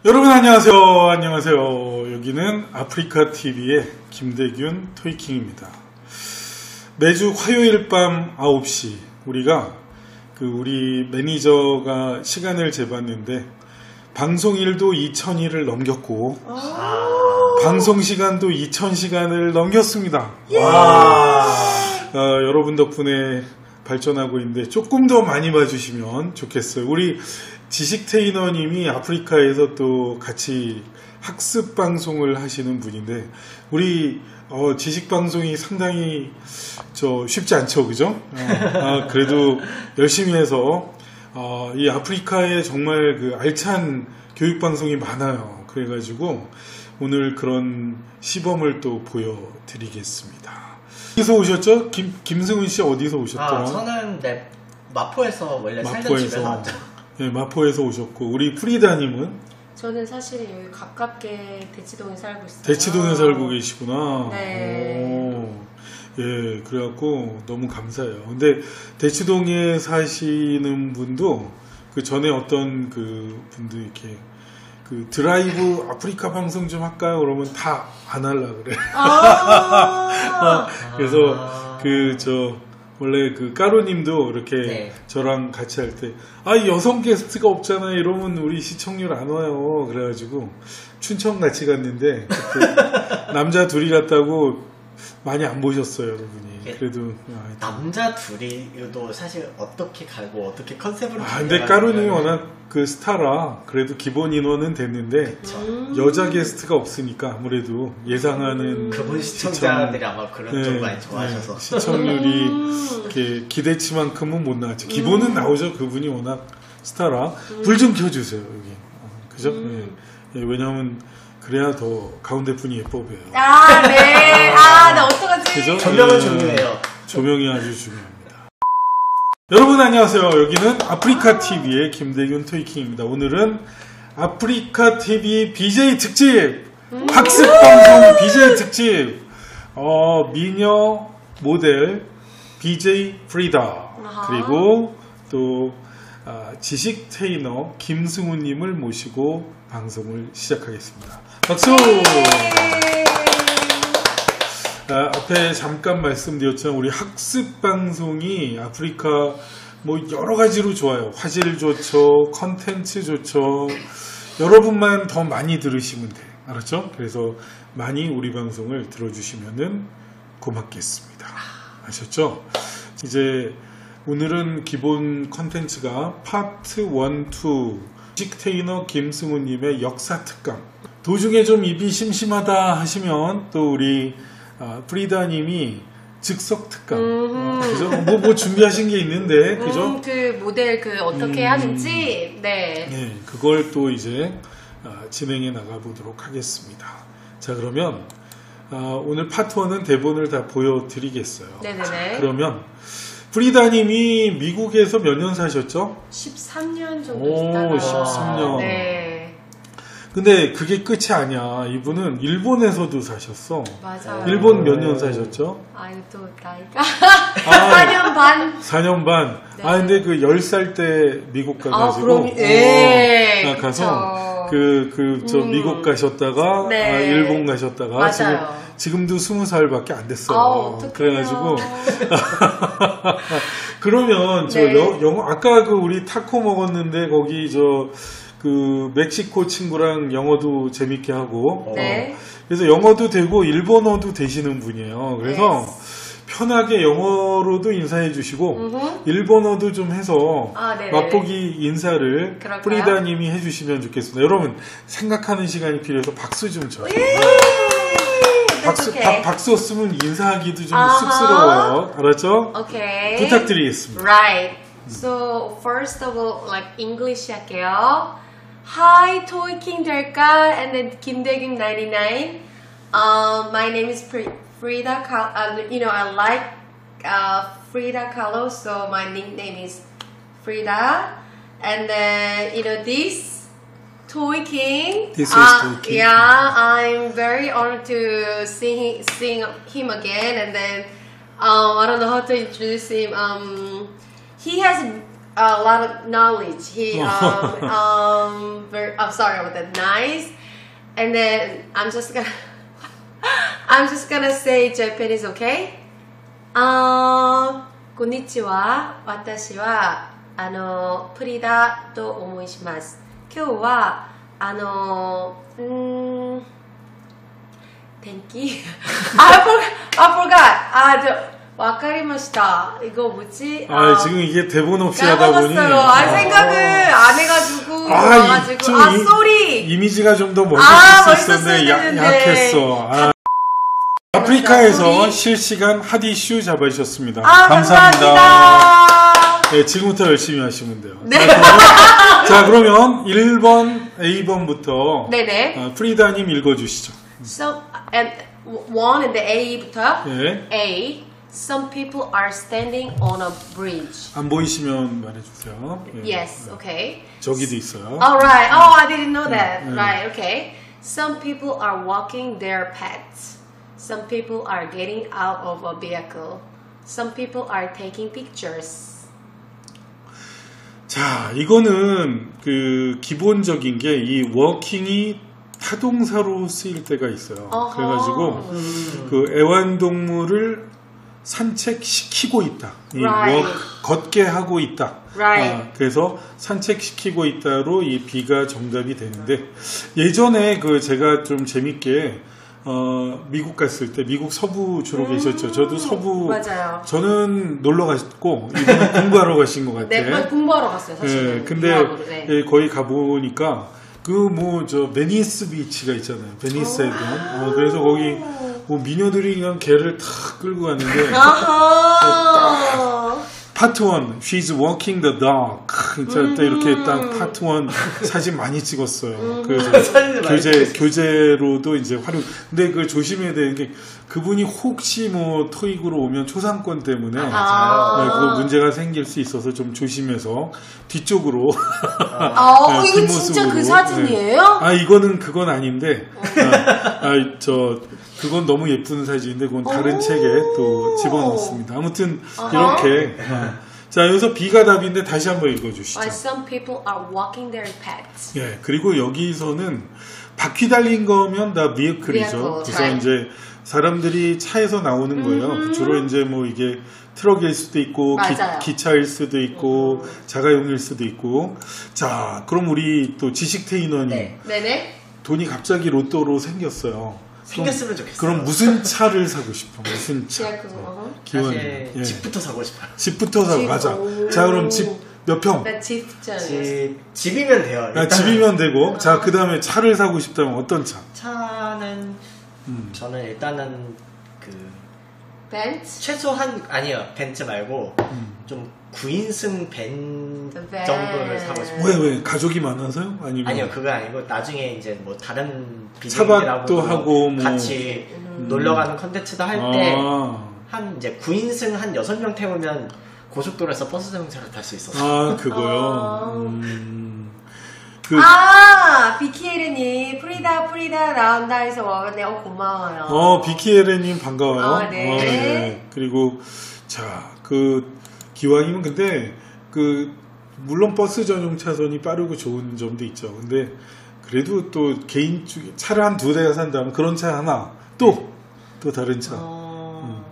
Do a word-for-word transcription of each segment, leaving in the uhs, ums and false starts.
여러분 안녕하세요. 안녕하세요. 여기는 아프리카티비의 김대균 토이킹입니다. 매주 화요일 밤 아홉 시 우리가 그 우리 매니저가 시간을 재봤는데 방송일도 이천 일을 넘겼고 아~ 방송시간도 이천 시간을 넘겼습니다. 와~ 어, 여러분 덕분에 발전하고 있는데 조금 더 많이 봐주시면 좋겠어요. 우리 지식 테이너님이 아프리카에서 또 같이 학습 방송을 하시는 분인데 우리 어, 지식 방송이 상당히 저 쉽지 않죠, 그죠? 어, 아, 그래도 열심히 해서 어, 이 아프리카에 정말 그 알찬 교육 방송이 많아요. 그래가지고 오늘 그런 시범을 또 보여드리겠습니다. 어디서 오셨죠? 김 김승훈 씨 어디서 오셨죠? 아, 저는 네, 마포에서 원래 마포에서. 살던 집에서 왔죠. 네, 마포에서 오셨고 우리 프리다님은? 저는 사실 여기 가깝게 대치동에 살고 있어요. 대치동에 살고 계시구나. 네. 오, 예, 그래갖고 너무 감사해요. 근데 대치동에 사시는 분도 그 전에 어떤 그 분도 이렇게 그 드라이브 아프리카 방송 좀 할까요? 그러면 다 안 할라 그래. 아~ 그래서 아~ 그 저 원래 그 까루님도 이렇게 네. 저랑 같이 할 때 아 여성 게스트가 없잖아요. 이러면 우리 시청률 안 와요. 그래가지고 춘천 같이 갔는데 남자 둘이 갔다고 많이 안 보셨어요, 여러분이. 그래도 아, 남자 둘이도 사실 어떻게 가고 어떻게 컨셉으로. 아 근데 까루님이 워낙 그 스타라 그래도 기본 인원은 됐는데 음~ 여자 게스트가 없으니까 아무래도 예상하는 그분 시청자들이 시청, 아마 그런 네, 쪽 많이 좋아하셔서 네, 시청률이 이렇게 기대치만큼은 못 나왔죠. 기본은 음~ 나오죠. 그분이 워낙 스타라. 음~ 불 좀 켜주세요 여기. 어, 그죠? 음~ 네. 네, 왜냐하면 그래야 더 가운데 분이 예뻐 보여요. 아, 네. 아, 나 어떡하지? 그죠? 조명은 네, 중요해요. 조명이 아주 중요합니다. 여러분 안녕하세요. 여기는 아프리카티비의 김대균 토이킹입니다. 오늘은 아프리카티비 비제이 특집! 음~ 학습방송 비제이 특집! 어, 미녀 모델 비제이 프리다. 아하. 그리고 또 아, 지식 테이너 김승우님을 모시고 방송을 시작하겠습니다. 박수! 아, 앞에 잠깐 말씀드렸지만 우리 학습 방송이 아프리카 뭐 여러 가지로 좋아요. 화질 좋죠, 컨텐츠 좋죠. 여러분만 더 많이 들으시면 돼. 알았죠? 그래서 많이 우리 방송을 들어주시면은 고맙겠습니다. 아셨죠? 이제 오늘은 기본 컨텐츠가 파트 일, 이 지식 테이너 김승우님의 역사 특강. 도중에 좀 입이 심심하다 하시면 또 우리 아, 프리다님이 즉석 특강. 음. 어, 그죠? 뭐, 뭐 준비하신 게 있는데, 그죠? 음, 그 모델 그 어떻게 음. 하는지, 네. 네, 그걸 또 이제 아, 진행해 나가보도록 하겠습니다. 자, 그러면 아, 오늘 파트 일은 대본을 다 보여드리겠어요. 네네네. 자, 그러면 프리다님이 미국에서 몇 년 사셨죠? 십삼 년 정도 있다가. 오, 십삼 년. 네. 근데 그게 끝이 아니야. 이분은 일본에서도 사셨어. 맞아요. 일본 몇 년 사셨죠? 아유, 또 나이가. 아, 사 년 반. 사 년 반. 네. 아, 근데 그 열 살 때 미국 가가지고. 아, 그럼, 예. 어, 가서 그, 그, 저, 음. 미국 가셨다가, 네. 아, 일본 가셨다가. 맞아요. 지금, 지금도 스무 살밖에 안 됐어요. 아, 그래가지고. 그러면 저 네. 여, 영어, 아까 그 우리 타코 먹었는데 거기 저, 그 멕시코 친구랑 영어도 재밌게 하고 네. 어, 그래서 영어도 되고 일본어도 되시는 분이에요. 그래서 네. 편하게 영어로도 인사해 주시고 음흠. 일본어도 좀 해서 아, 맛보기 인사를 그럴까요? 프리다님이 해주시면 좋겠습니다. 여러분 생각하는 시간이 필요해서 박수 좀 쳐요. 박수, 바, 박수 없으면 인사하기도 좀 uh-huh. 쑥스러워요. 알았죠? Okay. 부탁드리겠습니다. Right. So first of all, like English 할게요. Hi, 토이킹 될까? And then 김대균 ninety-nine. Um, my name is Frida. Uh, you know, I like uh, Frida Kahlo, so my nickname is Frida. And then, you know, this Toiking. This is uh, Toiking. Yeah, I'm very honored to see seeing him again. And then, um, I don't know how to introduce him. Um, he has a lot of knowledge. He um um very. I'm sorry about that. Nice. And then I'm just gonna I'm just gonna say Japanese, okay? あー、こんにちは。私はあのプリダと申します。今日はあのうーん天気I forgot. I forgot. 아, 저わかりました. 이거 뭐지? 아, 지금 이게 대본 없이 하다 보니. 아, 생각을 안 해가지고. 아, 와가지고. 아, 쏘리. 이미지가 좀 더 아, 멋있을 수 있었는데 야, 약했어. 아. 아프리카에서 실시간 핫 이슈 잡아주셨습니다. 아, 감사합니다. 감사합니다. 네, 지금부터 열심히 하시면 돼요. 네. 자, 그러면 일 번, A 번부터 네네. 어, 프리다님 읽어주시죠. So, and one and the A부터. 네. A. Some people are standing on a bridge. 안 보이시면 말해주세요. 네. Yes, okay. 저기도 있어요. Alright. Oh, I didn't know that. 네. Right, okay. Some people are walking their pets. Some people are getting out of a vehicle. Some people are taking pictures. 자, 이거는 그 기본적인 게 이 워킹이 타동사로 쓰일 때가 있어요. 어허. 그래가지고 음. 그 애완동물을 산책시키고 있다. 이 Right. 워크, 걷게 하고 있다. Right. 아, 그래서 산책시키고 있다로 이 B가 정답이 되는데 예전에 그 제가 좀 재밌게 어, 미국 갔을 때 미국 서부 주로 음, 계셨죠. 저도 서부 맞아요. 저는 놀러 갔고 이분은 공부하러 가신 것 같아요. 네, 그건 공부하러 갔어요, 사실은. 예, 근데 유학으로, 네. 예, 거기 가보니까 그 뭐 저 베니스 비치가 있잖아요. 베니스 해변. 어, 그래서 거기 뭐 미녀들이 그냥 개를 탁 끌고 갔는데 아하. 파트 원, she's walking the dog. 진짜 음. 또 이렇게 딱 파트 원 사진 많이 찍었어요. 음. 그래서 사진을 많이 교재 찍었어요. 교재로도 이제 활용. 근데 그 조심해야 되는 게 그분이 혹시 뭐 토익으로 오면 초상권 때문에 아. 네, 그거 문제가 생길 수 있어서 좀 조심해서 뒤쪽으로. 아, 네, 이거 진짜 그 뒷모습으로. 사진이에요? 아 이거는 그건 아닌데 아, 아, 저 그건 너무 예쁜 사진인데 그건 다른 오. 책에 또 집어넣었습니다. 아무튼 어허. 이렇게 어. 자 여기서 B가 답인데 다시 한번 읽어주시죠. Why some people are walking their pets. 예 그리고 여기서는 바퀴 달린 거면 다 비어클이죠. Vehicle, 그래서 right. 이제 사람들이 차에서 나오는 거예요. 음. 주로 이제 뭐 이게 트럭일 수도 있고 맞아요. 기, 기차일 수도 있고 음. 자가용일 수도 있고. 자 그럼 우리 또 지식 테이너님 네. 네네. 돈이 갑자기 로또로 생겼어요. 생겼으면 좋겠어요. 그럼 무슨 차를 사고 싶어? 무슨 차? 제가 그거. 어허. 기원. 사실 예. 집부터 사고 싶어요. 집부터 사고 집, 맞아. 오. 자 그럼 집 몇 평? 나 집잖아요. 집, 집이면 돼요. 아, 일단은 집이면 되고. 자 그 다음에 차를 사고 싶다면 어떤 차? 차는 음. 저는 일단은 그 벤츠? 최소한 아니요 벤츠 말고 음. 좀 구인승 벤 벤. 정도를 사고 싶어요. 왜 왜 가족이 많아서요? 아니면 아니요 그거 아니고 나중에 이제 뭐 다른 차박도 비즈니스라고 하고 뭐. 같이 음. 놀러 가는 컨텐츠도 할 때 한 아, 이제 구인승 한 여섯 명 태우면 고속도로에서 버스 자동차를 탈 수 있어서 아 그거요. 아. 음. 그 아, 비키에르님, 프리다, 프리다 나온다 해서 와네. 어, 고마워요. 어, 비키에레님 반가워요. 아, 네. 어, 네. 그리고, 자, 그, 기왕이면 근데, 그, 물론 버스 전용 차선이 빠르고 좋은 점도 있죠. 근데, 그래도 또 개인 쪽, 차를 한 두 대가 산다면 그런 차 하나, 또, 또 다른 차. 어...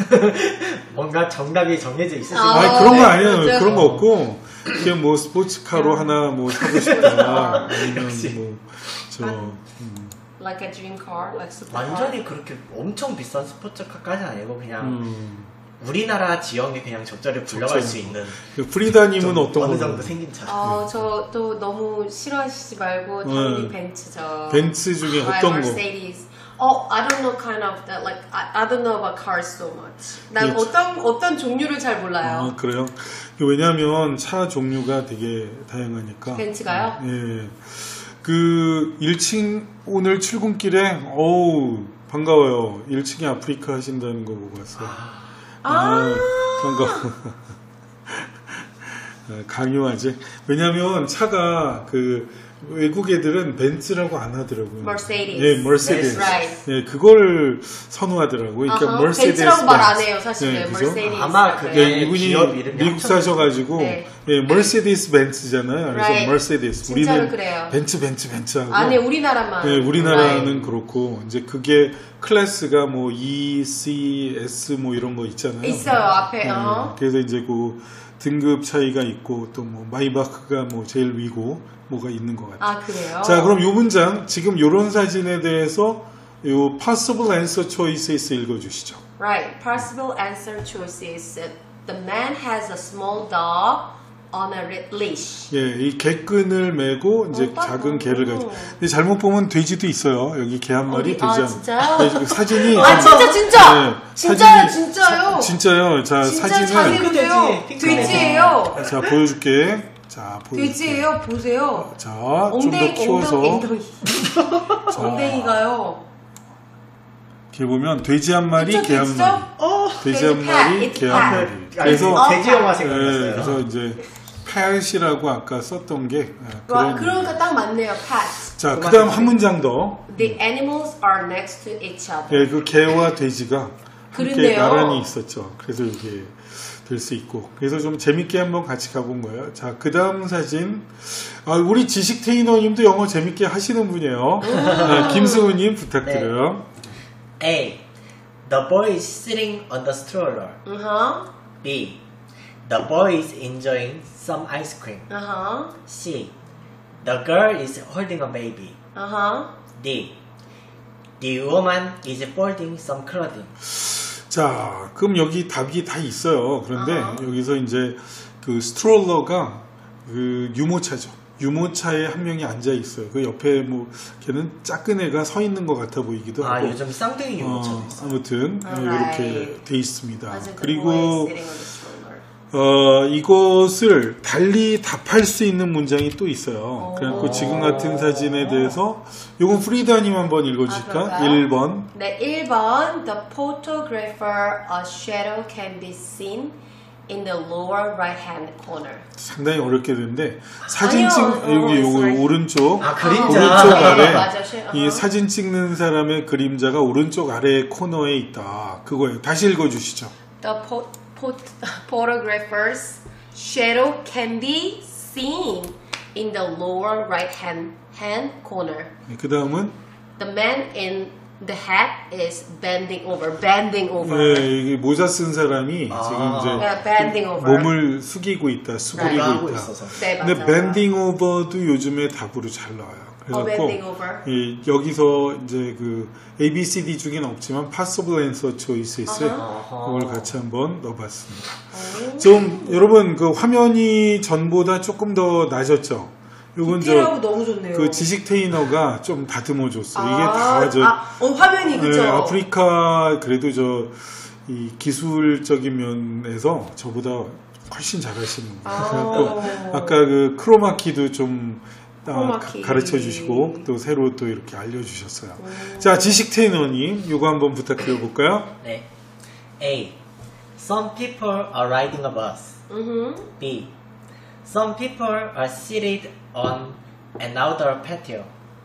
뭔가 정답이 정해져 있을 수 아, 아니, 있는 그런 거 네, 아니에요. 그렇죠. 그런 거 없고, 그냥 뭐 스포츠카로 하나 뭐 사고 싶다. 아니면 역시. 뭐, 저, 음, Like a dream car, like super 완전히 그렇게 엄청 비싼 스포츠카까지는 아니고 그냥 음. 우리나라 지역에 그냥 적절히 굴러갈 수 있는 그 프리다님은 좀 어떤 어느 걸로? 정도 생긴 차. 어, 저 또 너무 싫어하시지 말고 당연히 네. 벤츠죠. 벤츠 중에 Right, 어떤 거? Mercedes. Oh, I don't know kind of that. Like I, I don't know about cars so much. 난 그렇죠. 어떤 어떤 종류를 잘 몰라요. 아, 그래요? 왜냐면 차 종류가 되게 다양하니까. 벤츠가요? 예. 그 일 층 오늘 출근길에 어우 반가워요. 일 층에 아프리카 하신다는 거 보고 왔어요. 아, 아, 반가워. 어, 강요하지. 왜냐하면 차가 그 외국 애들은 벤츠라고 안 하더라고요. Mercedes. 예, 머세디스. Right. 예, 그걸 선호하더라고요. 그러니까 Uh-huh. 머세디스. 벤츠라고 말 안 해요, 사실은. 예, 그죠? Mercedes. 아마 그게 예, 이분이 기업 이름이 미국 합쳐서- 사셔가지고 네. 예, 머세디스 벤츠잖아요. 그래서 Right. 머세디스. 진짜로 우리는 그래요. 벤츠 벤츠 벤츠하고. 아니, 우리나라만. 예, 우리나라는 Right. 그렇고 이제 그게 클래스가 뭐 E, C, S 뭐 이런 거 있잖아요. 있어요, 앞에. 예, 어. 그래서 이제 그 등급 차이가 있고 또 뭐 마이바흐가 뭐 제일 위고 뭐가 있는 것 같아요. 아, 그래요? 자, 그럼 요 문장 지금 요런 사진에 대해서 요 possible answer choices 읽어주시죠. Right. Possible answer choices. The man has a small dog on a leash. 예, 이 개끈을 메고 이제 어, 작은 어, 개를 어. 가지고. 근데 잘못 보면 돼지도 있어요. 여기 개 한 마리, 어디? 돼지 아, 한 진짜요? 네, 그 사진이 아, 진짜, 진짜! 네, 진짜요, 사진이- 진짜요? 진짜요. 자, 진짜 사진을 자세히 보세요. 핑크 돼지, 핑크 돼지예요. 자, 보여줄게. 자, 보여줄게. 돼지예요, 보세요. 자, 좀 더 엉덩이, 키워서. 엉덩이, 자, 엉덩이가요. 이렇게 보면 돼지 한 마리, 그쵸, 개 한 그쵸? 마리. 어, 돼지 한 It's 마리, cat, 개 it's 한 cat. 마리. 그래서 그래서 돼지 영화 예, 생각났어요. 그래서 이제 팻이라고 아까 썼던 게 예, 와, 그런. 그러니까 딱 맞네요, cat. 자, 그 그다음 맛이 한 문장 더. The animals are next to each other. 예, 그 개와 돼지가 함께 그러네요. 나란히 있었죠. 그래서 이게 될 수 있고. 그래서 좀 재밌게 한번 같이 가본 거예요. 자, 그 다음 사진. 아, 우리 지식 테이너님도 영어 재밌게 하시는 분이에요. 아, 김승우님 부탁드려요. A. The boy is sitting on the stroller. Uh-huh. B. The boy is enjoying some ice cream. Uh-huh. C. The girl is holding a baby. Uh-huh. D. The woman is folding some clothing. 자, 그럼 여기 답이 다 있어요. 그런데 아하. 여기서 이제 그 스트롤러가 그 유모차죠. 유모차에 한 명이 앉아 있어요. 그 옆에 뭐 걔는 작은 애가 서 있는 것 같아 보이기도 아, 하고. 요즘 쌍둥이 유모차도 어, 있어요. 아무튼 Alright. 이렇게 돼 있습니다. 맞아, the boy 그리고 is sitting on the stroller. 어, 이것을 달리 답할 수 있는 문장이 또 있어요. 오. 그래갖고 지금 같은 사진에 대해서 요건 프리다님 한번 읽어주실까? 아, 그럴까요? 일 번. 네, 일 번. The photographer, a shadow can be seen in the lower right-hand corner. 상당히 어렵게 되는데 사진 아니요. 찍 어, 여기 요거 it's 오른쪽 아, 그림자. 오른쪽 네, 아래 맞아, 쉐- 이 어허. 사진 찍는 사람의 그림자가 오른쪽 아래 코너에 있다. 그거예요. 다시 읽어주시죠. The po- po- photographer's shadow can be seen in the lower right-hand hand corner. 그 다음은 The man in the hat is bending over, bending over. 네, 이게 모자 쓴 사람이 아. 지금 이제 Yeah, bending over. 몸을 숙이고 있다, 수그리고 이거 하고 있다. 있어서. 네, 근데 맞아요. 밴딩 오버도 요즘에 답으로 잘 나와요. 어, 그래서 bending over. 이, 여기서 이제 그 A, B, C, D 중에는 없지만 possible answer choices을 어허. 그걸 같이 한번 넣어봤습니다. 오. 좀 여러분 그 화면이 전보다 조금 더 나아졌죠. 요건 디테일하고 저 너무 좋네요. 그 지식 테이너가 좀 다듬어줬어. 이게 아, 다 저 아, 어, 화면이 그죠? 네, 아프리카 그래도 저 이 기술적인 면에서 저보다 훨씬 잘하시는 거예요. 아. 그래갖고 아까 그 크로마키도 좀 아, 크로마키. 가르쳐 주시고 또 새로 또 이렇게 알려주셨어요. 자, 지식 테이너님 이거 한번 부탁드려 볼까요? 네. A. Some people are riding a bus. 음흠. B. Some people are seated on an outdoor patio.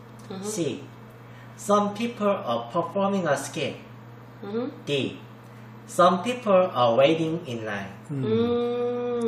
C. Some people are performing a skit. 음흠. D. Some people are waiting in line. 음.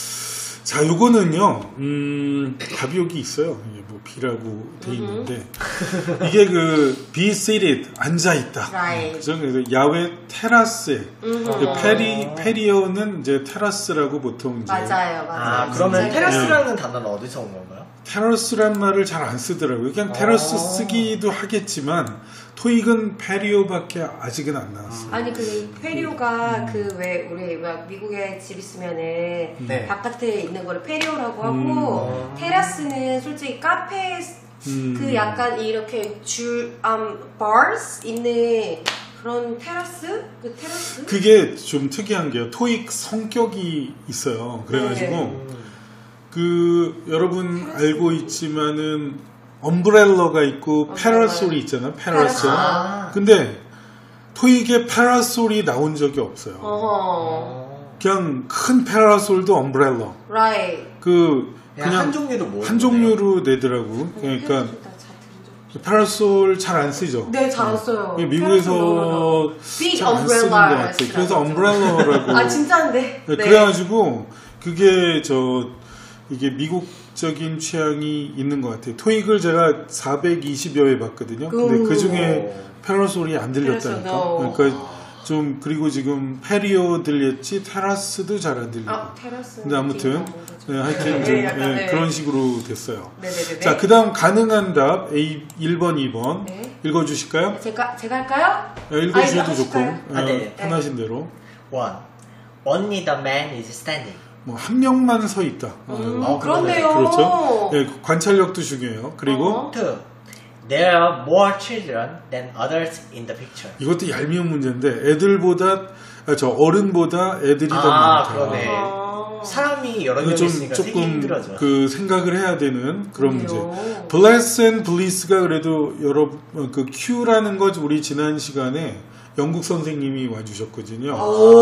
자, 요거는요, 음, 답이 여기 있어요. 이게 뭐 B라고 돼 있는데 이게 그 be seated 앉아 있다. Right. 그죠? 그래서 야외 테라스에 음. 그 페리 페리오는 이제 테라스라고 보통 이제 맞아요, 맞아요. 아, 그러면 진짜 테라스라는 단어는 어디서 온 건가요? 테라스란 말을 잘 안 쓰더라고요. 그냥 테라스 어. 쓰기도 하겠지만 토익은 페리오밖에 아직은 안 나왔어요. 아니 그 페리오가 그 왜 우리 막 미국에 집 있으면은 네. 바깥에 있는 거를 페리오라고 하고 음. 테라스는 솔직히 카페 음. 그 약간 이렇게 줄 um, bars 있는 그런 테라스 그 테라스 그게 좀 특이한 게요. 토익 성격이 있어요. 그래가지고 네. 그 여러분 알고 있지만은 엄브렐러가 있고 엄브렐러. 패러솔이 있잖아요. 패러솔. 아. 근데 토익에 패러솔이 나온 적이 없어요. 어허 그냥 큰 파라솔도 엄브렐러. Right. 그 그냥, 그냥 한 종류로 모으는 한 종류로 내더라고. 그러니까 파라솔 잘 안 쓰죠. 네, 잘 안 써요. 미국에서 Big 잘 안 쓰는 것 umbrella. 같아. 그래서 엄브렐러라고. 아, 진짜인데. 네, 네. 그래가지고 그게 저 이게 미국적인 취향이 있는 것 같아요. 토익을 제가 사백이십여 회 봤거든요. 근데 음. 그 중에 파라솔이 안 들렸다니까. no. 그러니까 좀 그리고 지금 페리오 들렸지 테라스도 잘 안 들리고. 아, 테라스. 근데 아무튼 네, 하여튼 네, 좀 약간, 네, 네. 그런 식으로 됐어요. 네네네. 자, 그 다음 가능한 답 A 일 번, 이 번 네. 읽어주실까요? 제가 제가 할까요? 네, 읽어주셔도 아, 좋고 하실까요? 아, 네. 어, 편하신 대로. One. Only the man is standing. 뭐 한 명만 서 있다. 음, 어, 어, 그렇네요. 그렇죠. 네, 관찰력도 중요해요. 그리고 어. Two. There are more children than others in the picture. 이것도 얄미운 문제인데 애들보다 아, 저 어른보다 애들이 더 아, 많다. 그러네. 아. 사람이 여러 그 명 좀 있으니까 되게 조금 힘들어져. 그 생각을 해야 되는 그런 문제. 그래요. Bless and Bliss가 그래도 여러 그 Q라는 것 우리 지난 시간에 영국 선생님이 와주셨거든요.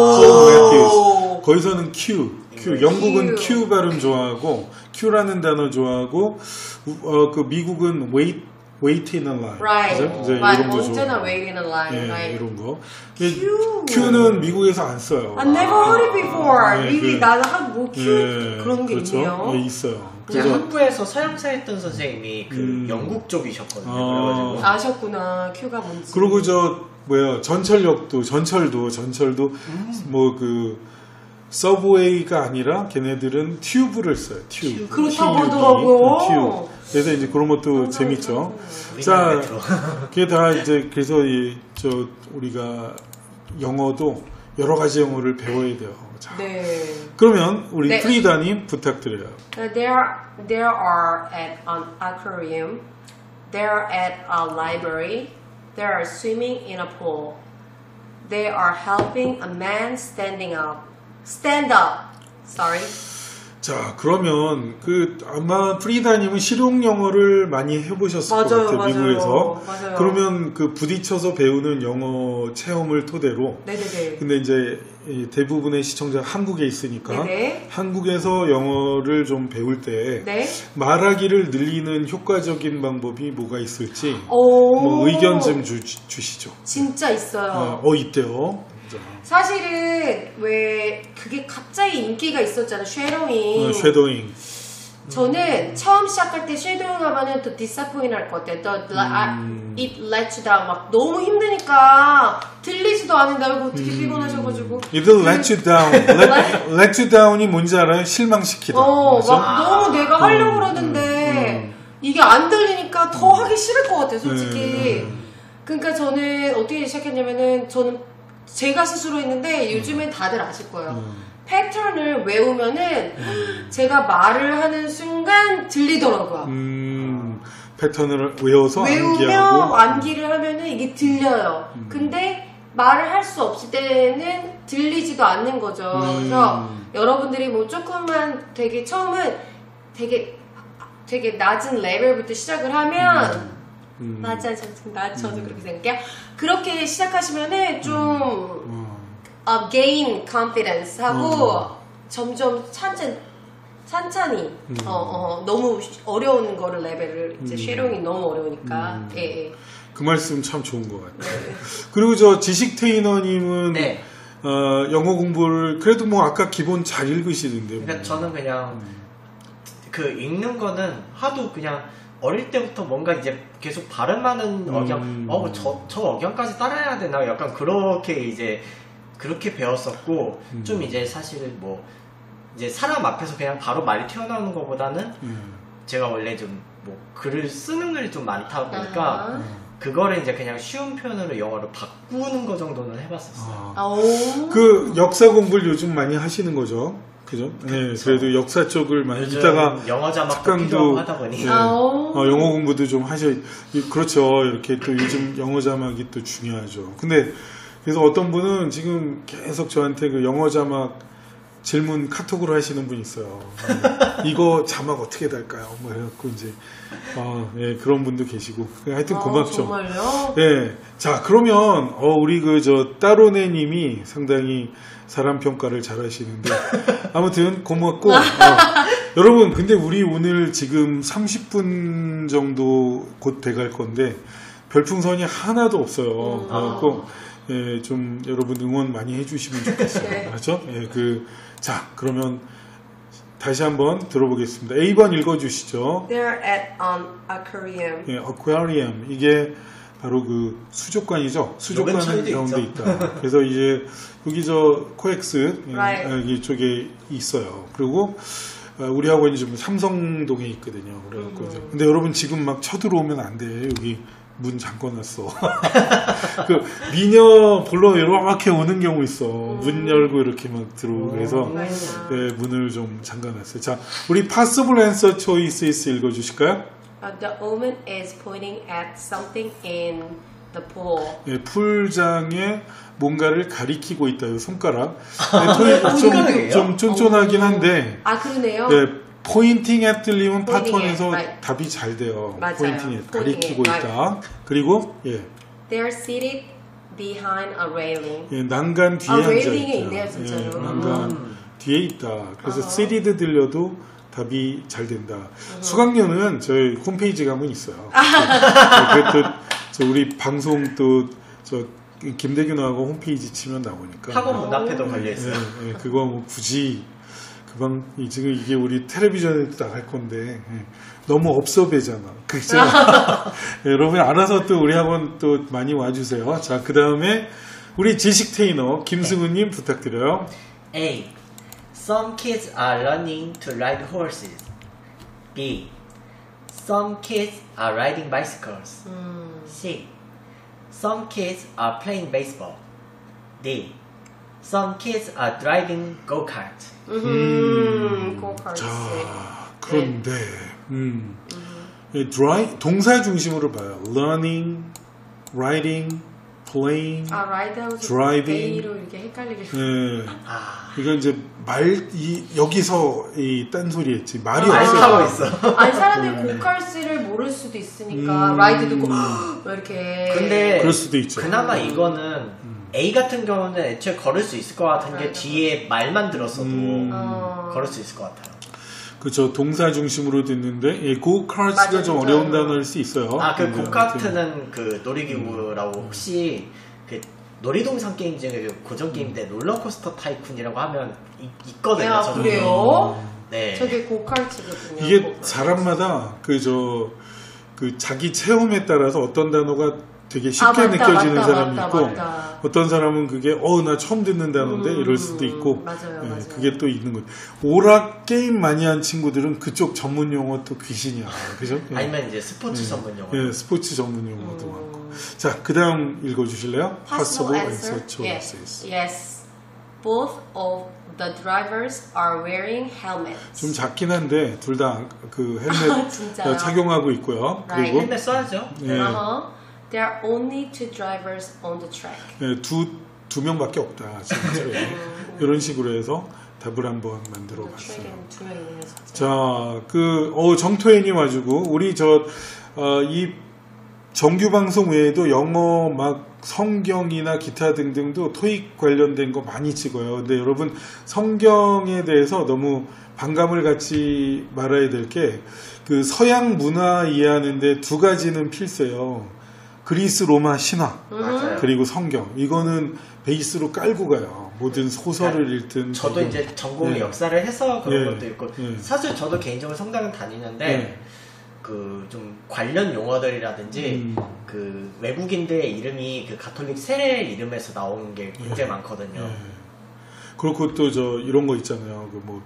오. 거기서는 Q, Q. Q. 영국은 Q 발음 좋아하고 Q라는 단어 좋아하고 어, 그 미국은 wait, wait in a line. Right. 그죠? 이제 right. 이런 거 언제나 좋아하고. waiting in a line. 예, right. 이런 거. Q. Q는 미국에서 안 써요. I never heard it before. 네, 미국이 그- 나는 한뭐 Q 예, 그런 게 그렇죠? 있네요. 예, 있어요. 제가 그래서 학부에서 서양사 했던 선생님이 그 음. 영국 쪽이셨거든요. 아. 그래가지고 아셨구나. Q가 뭔지. 그리고 저 뭐야 전철역도 전철도 전철도 음. 뭐 그 서브웨이가 아니라 걔네들은 튜브를 써요. 튜브. 그렇다고 T U B. 하더라고요. 튜브. 그래서 이제 그런 것도 재밌죠. 우리나라 자, 메트로. 그게 다 이제 그래서 이 저 우리가 영어도 여러 가지 영어를 배워야 돼요. 자, 네. 그러면 우리 네. 프리다님 부탁드려요. Uh, there, there are at an aquarium. They are at a library. They are swimming in a pool. They are helping a man standing up. Stand up. Sorry. 자, 그러면 그 아마 프리다님은 실용 영어를 많이 해보셨을 맞아요, 것 같아요, 맞아요. 미국에서. 맞아요. 그러면 그 부딪혀서 배우는 영어 체험을 토대로. 네네네. 근데 이제 이 대부분의 시청자 한국에 있으니까 네네. 한국에서 영어를 좀 배울 때 네. 말하기를 늘리는 효과적인 방법이 뭐가 있을지 오. 뭐 의견 좀 주, 주시죠. 진짜 있어요. 어, 어 있대요. 자, 사실은 왜 그게 갑자기 인기가 있었잖아요. 쉐도잉. 어, 쉐도잉. 저는 처음 시작할 때 쉐도잉 하면은 또 디사포인 할 것 같아요. 또 음. it lets you down. 막 너무 힘드니까 들리지도 않은데 이거 어떻게 피곤하셔가지고. It will let you down. Let, let you down이 뭔지 알아요? 실망시키다. 어, 그렇죠? 막 너무 내가 하려고 그러는데 이게 안 들리니까 더 하기 싫을 것 같아요, 솔직히. 음. 그러니까 저는 어떻게 시작했냐면은 저는 제가 스스로 했는데 요즘엔 다들 아실 거예요. 음. 패턴을 외우면은 제가 말을 하는 순간 들리더라고요. 음, 패턴을 외워서 외우며 암기하고. 암기를 하면은 이게 들려요. 음. 근데 말을 할 수 없을 때는 들리지도 않는 거죠. 음. 그래서 여러분들이 뭐 조금만 되게 처음은 되게 되게 낮은 레벨부터 시작을 하면 음. 맞아요. 저- 나 저도 그렇게 생각해요. 그렇게 시작하시면은 좀 어. 어, gain confidence 하고 음. 점점 찬찬 찬찬히 음. 어, 어, 너무 어려운 거를 레벨을 이제 음. 쉐롱이 너무 어려우니까 음. 예, 예. 그 말씀 참 좋은 것 같아요. 그리고 저 지식 테이너님은 네. 어, 영어 공부를 그래도 뭐 아까 기본 잘 읽으시던데. 그러니까 저는 그냥 그 읽는 거는 하도 그냥 어릴 때부터 뭔가 이제 계속 발음하는 음. 억양, 어, 저, 저 억양까지 따라해야 되나? 약간 그렇게 이제 그렇게 배웠었고, 음. 좀 이제 사실 뭐, 이제 사람 앞에서 그냥 바로 말이 튀어나오는 것보다는 음. 제가 원래 좀 뭐 글을 쓰는 글이 좀 많다 보니까 아하. 그거를 이제 그냥 쉬운 표현으로 영어로 바꾸는 거 정도는 해봤었어요. 아. 아, 오. 그 역사 공부를 요즘 많이 하시는 거죠. 그죠? 네, 그래도 역사 쪽을 많이 요즘 이따가 영어 자막도 특강도 필요하고 하다 보니 네. 아, 오. 어, 영어 공부도 좀 하셔. 이- 그렇죠. 이렇게 또 요즘 영어 자막이 또 중요하죠. 근데 그래서 어떤 분은 지금 계속 저한테 그 영어 자막 질문 카톡으로 하시는 분 있어요. 이거 자막 어떻게 달까요? 뭐 해갖고 이제 어, 예, 그런 분도 계시고 하여튼 아, 고맙죠. 정말요? 예, 자 그러면 어, 우리 그 저 따로네님이 상당히 사람 평가를 잘하시는데 아무튼 고맙고 어, 여러분 근데 우리 오늘 지금 삼십 분 정도 곧 돼갈 건데 별풍선이 하나도 없어요. 음, 그래갖고 예, 좀 여러분 응원 많이 해주시면 좋겠어요. 네. 그렇죠? 예, 그, 자, 그러면 다시 한번 들어보겠습니다. A 번 읽어주시죠. They're at an aquarium. 예, aquarium. 이게 바로 그 수족관이죠. 수족관은 이런 데 있다. 그래서 이제 여기 저 코엑스 예, Right. 여기 쪽에 있어요. 그리고 어, 우리 학원이 지금 삼성동에 있거든요. 그래갖고 이제 근데 여러분 지금 막 쳐들어오면 안 돼. 여기 문 잠궈놨어. 그 미녀 보러 이렇게 오는 경우 있어. 문 열고 이렇게 막 들어오고 그래서 네, 문을 좀 잠가놨어요. 자, 우리 possible answer choices 읽어주실까요? Uh, the woman is pointing at something in the pool. 예, 풀장에 뭔가를 가리키고 있다. 요 손가락. 네, 토익 좀, 좀 쫀쫀하긴 한데. 아 그러네요. 네, 포인팅 앳 들리면 Pointing 파트원에서 at, right. 답이 잘 돼요. 맞아요. 포인팅 앳 가리키고 Pointing at, 있다. 그리고 예, They're seated behind a railing. 예, 난간 뒤에 아, 앉아 레일링에 있죠. 있네요, 진짜로. 예, 난간 음. 뒤에 있다. 그래서 어. 시리드 들려도 답이 잘 된다. 수강료는 저희 홈페이지 가면 있어요. 그것도 저 우리 방송 또 저 김대균 하고 홈페이지 치면 나오니까. 학원 문 앞에도 걸려 있어요. 예, 예, 그거 뭐 굳이 그방 지금 이게 우리 텔레비전에도 나갈 건데 예, 너무 없어 배잖아. 그죠? 예, 여러분 알아서 또 우리 학원 또 많이 와주세요. 자, 그 다음에 우리 지식 테이너 김승우님 부탁드려요. A. Some kids are learning to ride horses. B. Some kids are riding bicycles. C. Some kids are playing baseball. D. Some kids are driving go-kart. 음, 고카르스. 자, 그런데 음, 예, 드라이 동사 중심으로 봐요. Learning, writing, playing. 아 라이드하고 Driving. A로 이렇게 헷갈리게. 예, 아, 이건 이제 말 이, 여기서 이 딴소리 했지 말이 아, 말 없어요. 타고 있어. 아니 사람들이 고카르스를 모를 수도 있으니까 음. 라이드 듣고 막 이렇게. 근데 그럴 수도 있죠. 그나마 이거는 A 같은 경우는 애초에 걸을 수 있을 것 같은 게 뒤에 말만 들었어도 음. 어. 걸을 수 있을 것 같아요. 그죠. 동사 중심으로 듣는데 예, 고카트가 맞아, 좀 맞아. 어려운 단어일 수 있어요. 아, 그 근데 고카트는 그 놀이기구라고 혹시 그 놀이동산 게임 중에 그 고전 게임인데 롤러코스터 타이쿤이라고 하면 이- 있거든요. 야, 저도. 그래요? 네. 저게 고카르트거든요. 이게 고카르트. 사람마다 그 저 그 자기 체험에 따라서 어떤 단어가 되게 쉽게 아, 맞다, 느껴지는 맞다, 사람이 맞다, 있고 맞다. 어떤 사람은 그게 어 나 처음 듣는 단어인데 음, 이럴 수도 있고 맞아요, 예, 맞아요. 그게 또 있는 거예요. 오락 게임 많이 한 친구들은 그쪽 전문 용어 또 귀신이야. 그죠? 예. 아니면 이제 스포츠 전문 용어. 예, 스포츠 전문 용어도 음. 많고. 자, 그 다음 읽어주실래요? Possible answer. answer Yes. choices. Yes. Both of the drivers are wearing helmets. 좀 작긴 한데 둘 다 그 헬멧 진짜요? 착용하고 있고요. Right. 그리고 헬멧 써야죠. 예, Uh-huh. There are only two drivers on the track. 예, 두, 두 명밖에 없다. 지금 이런 식으로 해서 답을 한번 만들어 봤어요. 트랙에는 두 명이네요, 진짜. 자, 그, 어, 정토애님 와주고, 우리 저, 어, 이 정규 방송 외에도 영어 막 성경이나 기타 등등도 토익 관련된 거 많이 찍어요. 근데 여러분, 성경에 대해서 너무 반감을 갖지 말아야 될 게, 그 서양 문화 이해하는데 두 가지는 필수예요. 그리스 로마 신화, 맞아요. 그리고 성경. 이거는 베이스로 깔고 가요. 모든 소설을 읽든. 저도 지금. 이제 전공 예. 역사를 해서 그런 예. 것도 있고 예. 사실 저도 개인적으로 성당은 다니는데 예. 그 좀 관련 용어들이라든지 음. 그 외국인들의 이름이 그 가톨릭 세례 이름에서 나오는 게 굉장히 많거든요. 예. 그렇고 또 저 이런 거 있잖아요. 그 뭐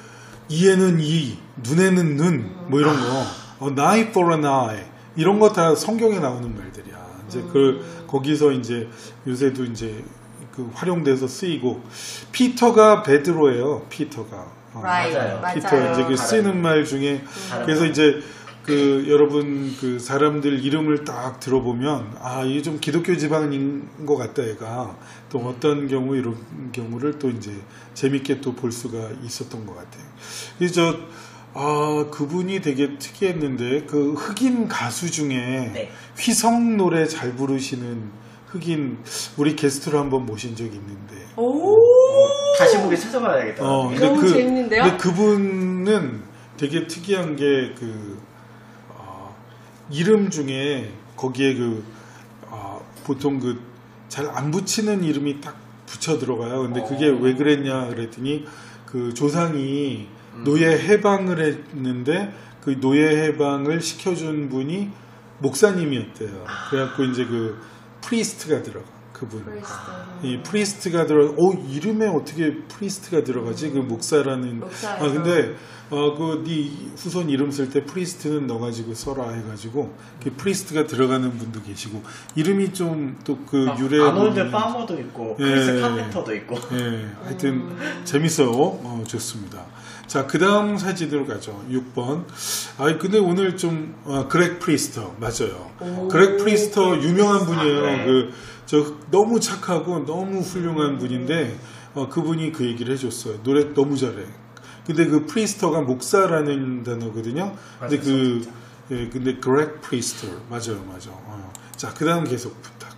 이에는 이, 눈에는 눈, 뭐 이런 거, 어, eye for an eye 이런 거 다 성경에 나오는 말들이야. 이제 그 거기서 이제 요새도 이제 그 활용돼서 쓰이고 피터가 베드로예요. 피터가. 어, Right. 맞아요. 맞아요. 피터 이제 그 다른- 쓰이는 말 중에 다른 그래서 거. 이제 그 여러분 그 사람들 이름을 딱 들어보면 아 이게 좀 기독교 지방인 것 같다 얘가 또 어떤 경우 이런 경우를 또 이제 재밌게 또 볼 수가 있었던 것 같아요. 그래서 아 그분이 되게 특이했는데 그 흑인 가수 중에 네. 휘성 노래 잘 부르시는 흑인 우리 게스트로 한번 모신 적이 있는데 오. 다시 보기 찾아봐야겠다. 어, 근데 너무 그, 재밌는데요? 근데 그분은 되게 특이한 게 그 어, 이름 중에 거기에 그 어, 보통 그 잘 안 붙이는 이름이 딱 붙여 들어가요. 근데 그게 어. 왜 그랬냐 그랬더니 그 조상이 노예 해방을 했는데 그 노예 해방을 시켜준 분이 목사님이었대요. 그래갖고 이제 그 프리스트가 들어가 그분. 이 프리스트가 들어, 어 이름에 어떻게 프리스트가 들어가지? 그 목사라는. 목사에서. 아 근데 어그네 후손 이름 쓸 때 프리스트는 넣어가지고 써라 해가지고 그 프리스트가 들어가는 분도 계시고 이름이 좀 또 그 유래. 아놀드 파머도 있고 예. 크리스 카펜터도 있고. 예, 하여튼 재밌어요. 어, 좋습니다. 자, 그 다음 사진으로 가죠. 육 번. 아, 근데 오늘 좀, 아, 그렉 프리스터. 맞아요. 오. 그렉 프리스터 유명한 분이에요. 아, 네. 그, 저, 너무 착하고 너무 훌륭한 분인데, 어, 그분이 그 얘기를 해줬어요. 노래 너무 잘해. 근데 그 프리스터가 목사라는 단어거든요. 근데 맞아요, 그, 진짜. 예, 근데 그렉 프리스터. 맞아요, 맞아요. 어. 자, 그 다음 계속 부탁.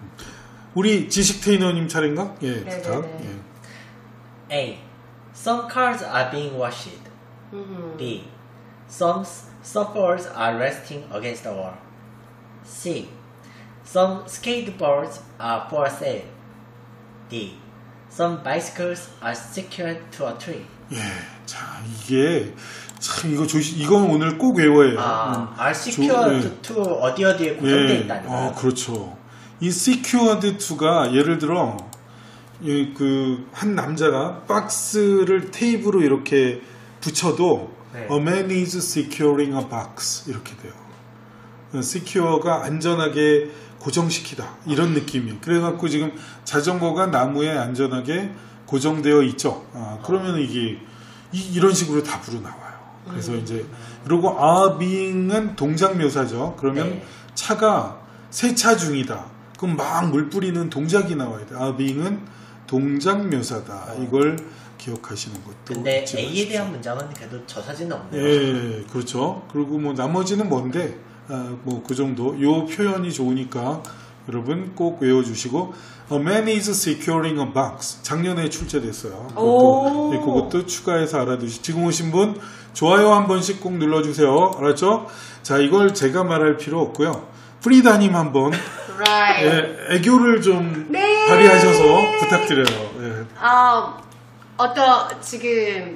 우리 지식 테이너님 차례인가? 예, 네네네. 부탁. 예. A. Some cars are being washed. 음. B. Some s- sufferers are resting against the wall. C. Some skateboards are for sale. D. Some bicycles are secured to a tree. 예, 자 이게 참 이거 조시 이건 오늘 꼭 외워야 해요. 아, 음, are secured 조- to 어디 어디에 고정되어 있다는 아, 거예요. 그렇죠. 이 secured to가 예를 들어 그 한 남자가 박스를 테이프로 이렇게 붙여도 네. a man is securing a box 이렇게 돼요. secure가 안전하게 고정시키다 이런 느낌이에요. 그래갖고 지금 자전거가 나무에 안전하게 고정되어 있죠. 아, 그러면 이게 이, 런 식으로 답으로 나와요. 그래서 이제 그리고 are being은 동작 묘사죠. 그러면 네. 차가 세차 중이다. 그럼 막 물 뿌리는 동작이 나와야 돼. are being은 동작 묘사다. 이걸 기억하시는 것도. 근데 잊지 A에 마십시오. 대한 문장은 그래도 저 사진은 없네요. 예, 그렇죠. 그리고 뭐 나머지는 뭔데, 아, 뭐 그 정도. 요 표현이 좋으니까 여러분 꼭 외워주시고, A man is securing a box. 작년에 출제됐어요. 그것도, 오. 예, 그것도 추가해서 알아두시. 지금 오신 분 좋아요 한 번씩 꼭 눌러주세요. 알았죠? 자, 이걸 제가 말할 필요 없고요. 프리다님 한번 Right. 예, 애교를 좀 네. 발휘하셔서 부탁드려요. 예. 아, 어떤 지금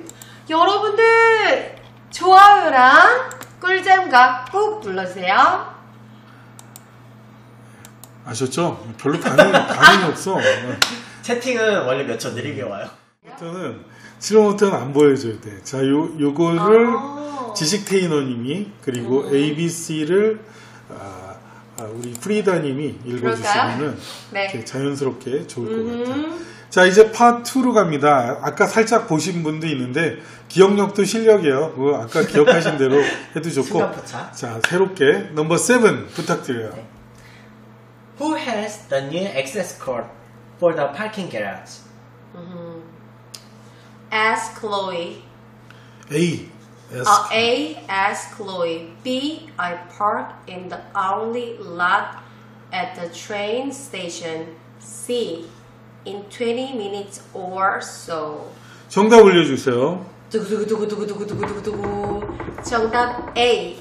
여러분들 좋아요랑 꿀잼각 꾹 눌러주세요. 아셨죠? 별로 반응이, 반응이 없어. 채팅은 원래 몇 초 느리게 와요. 버튼은 실험 버튼 안 보여줘야 돼. 자, 요 요거를 아. 지식 테이너님이 그리고 음. 에이비씨를 아, 아, 우리 프리다님이 읽어주시면은 네. 이렇게 자연스럽게 좋을 것 음. 같아요. 자, 이제 파 투로 갑니다. 아까 살짝 보신 분도 있는데 기억력도 실력이에요. 그거 아까 기억하신 대로 해도 좋고. 순간 포착. 자, 새롭게 넘버 세븐 부탁드려요. 네. Who has the new access code for the parking garage? Ask Chloe. A. S. Uh, A. Ask Chloe. B. I park in the only lot at the train station. C. In twenty minutes or so. 정답 올려주세요. 두구두구두구두구두구두구두구. 정답 A.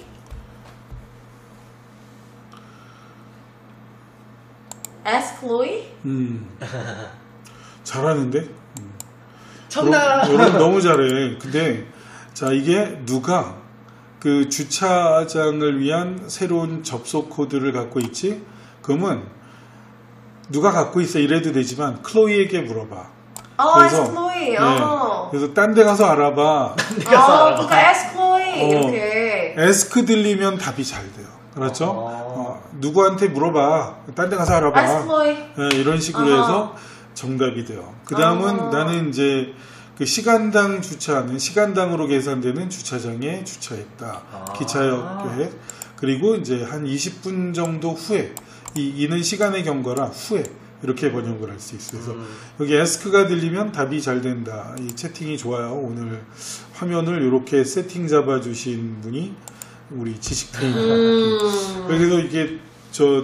Ask Chloe. 음. 잘하는데? 정답! 여러분 너무 잘해. 근데 자 이게 누가 그 주차장을 위한 새로운 접속 코드를 갖고 있지? 그러면 누가 갖고 있어 이래도 되지만 클로이에게 물어봐. Oh, ask Chloe. 네, 어. 그래서 딴 데 가서 알아봐. 어, 그러니까 ask Chloe. 어. 이렇게. 에스크 들리면 답이 잘 돼요. 그렇죠? 어. 어, 누구한테 물어봐. 딴 데 가서 알아봐. ask Chloe. 네, 이런 식으로 어허. 해서 정답이 돼요. 그 다음은 어허. 나는 이제 그 시간당 주차하는 시간당으로 계산되는 주차장에 주차했다. 아. 기차역 계획. 그리고 이제 한 이십 분 정도 후에 이 이는 시간의 경과라 후에 이렇게 번역을 할 수 있어요. 그래서 음. 여기 에스크가 들리면 답이 잘 된다. 이 채팅이 좋아요. 오늘 화면을 이렇게 세팅 잡아주신 분이 우리 지식 트레이너. 음. 그래서 이게 저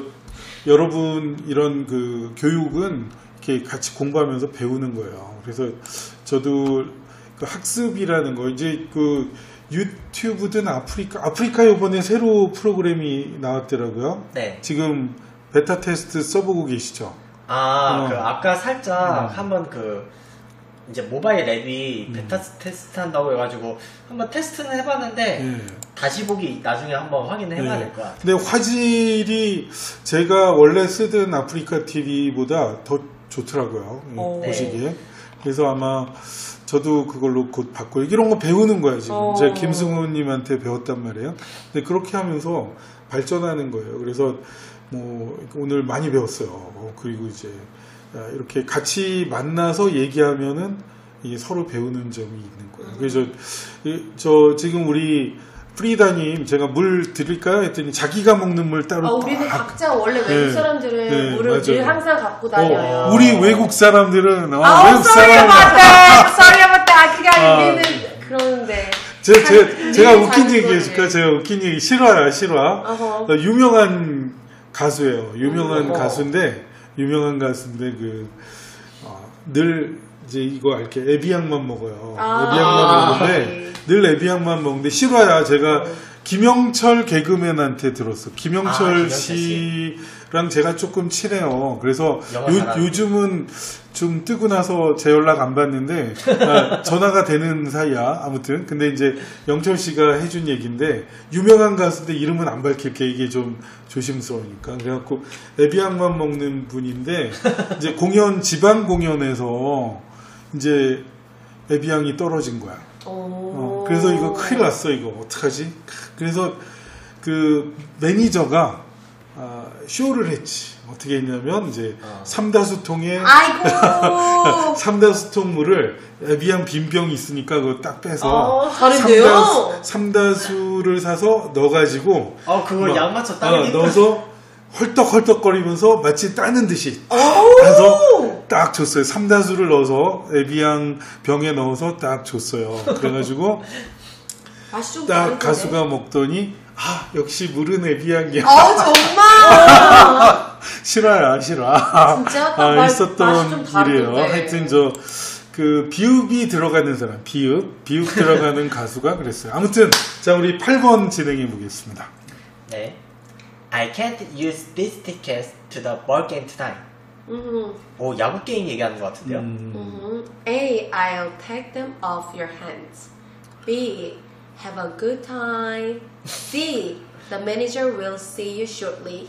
여러분 이런 그 교육은 이렇게 같이 공부하면서 배우는 거예요. 그래서 저도 그 학습이라는 거 이제 그 유튜브든 아프리카 아프리카 이번에 새로 프로그램이 나왔더라고요. 네. 지금 베타 테스트 써보고 계시죠? 아, 어. 그 아까 살짝 음. 한번 그 이제 모바일 앱이 베타 테스트 한다고 해가지고 한번 테스트는 해봤는데 예. 다시 보기 나중에 한번 확인을 해봐야 네. 될 것 같아요. 근데 화질이 제가 원래 쓰던 아프리카 티비보다 더 좋더라고요. 오. 보시기에. 그래서 아마 저도 그걸로 곧 바꿔요. 이런 거 배우는 거예요, 지금. 오. 제가 김승우님한테 배웠단 말이에요. 근데 그렇게 하면서 발전하는 거예요. 그래서 뭐 오늘 많이 배웠어요. 그리고 이제 이렇게 같이 만나서 얘기하면은 이게 서로 배우는 점이 있는 거예요. 그래서 저 지금 우리 프리다님 제가 물 드릴까요? 했더니 자기가 먹는 물 따로. 아, 우리는 딱. 각자 원래 외국 네. 사람들은 네, 물을 늘 맞아요. 항상 갖고 다녀요. 어, 우리 외국 사람들은 어, 아, 외국 sorry 사람. about that. Sorry about that. 그게 아. 아니라 우리는 그러는데. 제, 제, 잘- 제가 늘 웃긴 사는 얘기 거를. 해줄까? 제가 웃긴 얘기 실화야, 실화. 어허. 어, 유명한 가수예요. 유명한 음, 가수인데, 유명한 가수인데, 그, 어, 늘, 이제 이거 알게, 에비앙만 먹어요. 아. 에비앙만 먹는데, 네. 늘 에비앙만 먹는데, 실화야. 제가 김영철 개그맨한테 들었어. 김영철 아, 김영철 씨랑 제가 조금 친해요. 그래서 영화 요, 잘하는. 요즘은 좀 뜨고 나서 제 연락 안 받는데 아, 전화가 되는 사이야. 아무튼 근데 이제 영철 씨가 해준 얘기인데 유명한 가수인데 이름은 안 밝힐게. 이게 좀 조심스러우니까. 그래갖고 에비앙만 먹는 분인데 이제 공연 지방 공연에서 이제 에비앙이 떨어진 거야. 어, 그래서 이거 큰일 났어. 이거 어떡하지? 그래서 그 매니저가 아, 쇼를 했지. 어떻게 했냐면 이제 어. 삼다수통에 아이고. 삼다수통 물을 에비앙 빈병이 있으니까 그거 딱 빼서 어, 다른데요? 삼다수, 삼다수를 사서 넣어가지고 어, 그걸 막, 양 맞춰 어, 따르니까. 넣어서 헐떡헐떡거리면서 마치 따는 듯이 오! 해서 딱 줬어요. 삼다수를 넣어서 에비앙 병에 넣어서 딱 줬어요. 그래가지고 맛이 좀 딱 다른데? 가수가 먹더니 아 역시 물은 에비앙이야. 아 정말. 실화야 실화. 진짜? 아, 말- 맛이 있었던 좀 다른데. 일이에요. 하여튼 저 그 비읍이 들어가는 사람 비읍 비읍 들어가는 가수가 그랬어요. 아무튼 자 우리 팔 번 진행해 보겠습니다. 네. I can't use these tickets to the ball game tonight. 음, 오, 야구 게임 얘기하는 것 같은데요? 음, 음. A. I'll take them off your hands. B. Have a good time. C. The manager will see you shortly.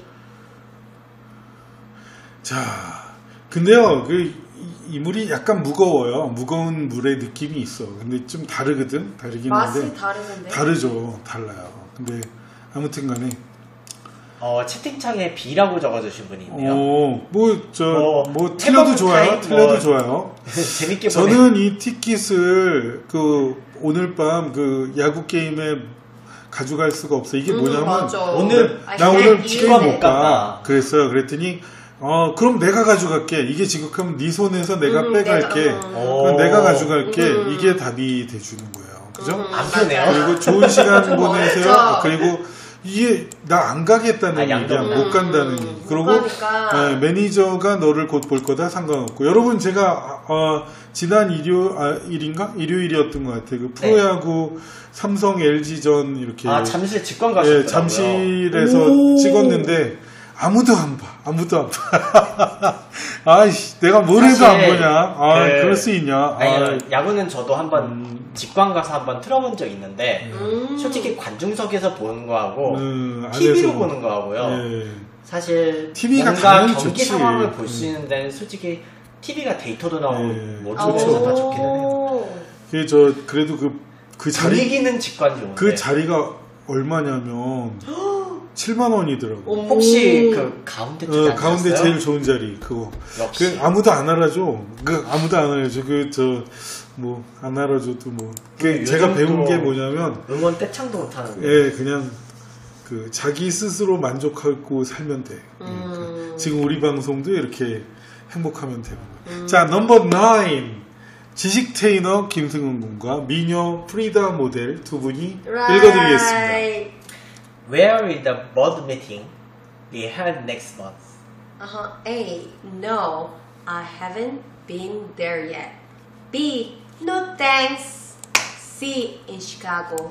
자 근데요 그 이 물이 약간 무거워요. 무거운 물의 느낌이 있어. 근데 좀 다르거든. 다르긴 맛이 한데 다르던데. 다르죠. 달라요. 근데 아무튼간에 어, 채팅창에 B라고 적어주신 분이 있네요. 어뭐저 뭐, 뭐 틀려도 해본 좋아요. 타임, 틀려도 뭐. 좋아요. 재밌게 보내. 저는 이 티켓을 그 오늘 밤 그 야구 게임에 가져갈 수가 없어. 이게 음, 뭐냐면 맞아. 오늘 I 나 can't 오늘 use 티켓 it. 못 가. 갔다. 그랬어요. 그랬더니 어 그럼 내가 가져갈게. 이게 지극하면 네 손에서 내가 음, 빼갈게. 내가, 음. 그럼 내가 가져갈게. 음. 이게 답이 돼주는 거예요. 그죠? 음, 안 크네요. 맞아요. 그리고 좋은 시간 좀 보내세요. 어렵죠. 그리고 이게 나 안 가겠다는 아, 얘기야. 양도 못 간다는 음, 얘기. 못 그리고 가니까. 네, 매니저가 너를 곧 볼 거다 상관없고. 여러분 제가 어, 지난 일요 아, 일인가 일요일이었던 것 같아요. 그 프로야구 삼성 엘지전 이렇게 아, 잠실 직관 가셨더라고요. 예, 잠실에서 오. 찍었는데 아무도 안 봐. 아무도 안 봐. 아이씨, 내가 뭘 해도 안 사실 보냐. 아, 그- 그럴 수 있냐. 아니, 아, 야구는 저도 한번 음. 직관 가서 한번 틀어본 적 있는데 음. 솔직히 관중석에서 보는 거하고 음, 티비로 안에서. 보는 거하고요. 예. 사실 티비가 뭔가 당연히 경기 좋지. 상황을 볼 수 음. 있는 데는 솔직히 티비가 데이터도 나오고 네. 뭐 아, 중에서 다 오. 좋기는 해요. 그, 저, 그래도 그, 그 자리, 분위기는 직관 좋은데 그 자리가 얼마냐면, 칠만 원이더라고. 어머. 혹시 그 가운데 쪽 어, 가운데 제일 좋은 자리 그거. 역시. 그 아무도 안 알아줘. 그 아무도 안 알아줘. 그 저 뭐 안 알아줘도 뭐. 그 제가 배운 게 뭐냐면 응원 떼창도 못하는데. 예, 그냥 그 자기 스스로 만족하고 살면 돼. 예, 그 지금 우리 방송도 이렇게 행복하면 되는 거예요. 음. 자, 넘버 나인. 지식 트레이너 김승훈 군과 미녀 프리다 모델 두 분이 Right. 읽어드리겠습니다. Where will the board meeting be held next month? Uh-huh. A. No, I haven't been there yet. B. No thanks. C. In Chicago.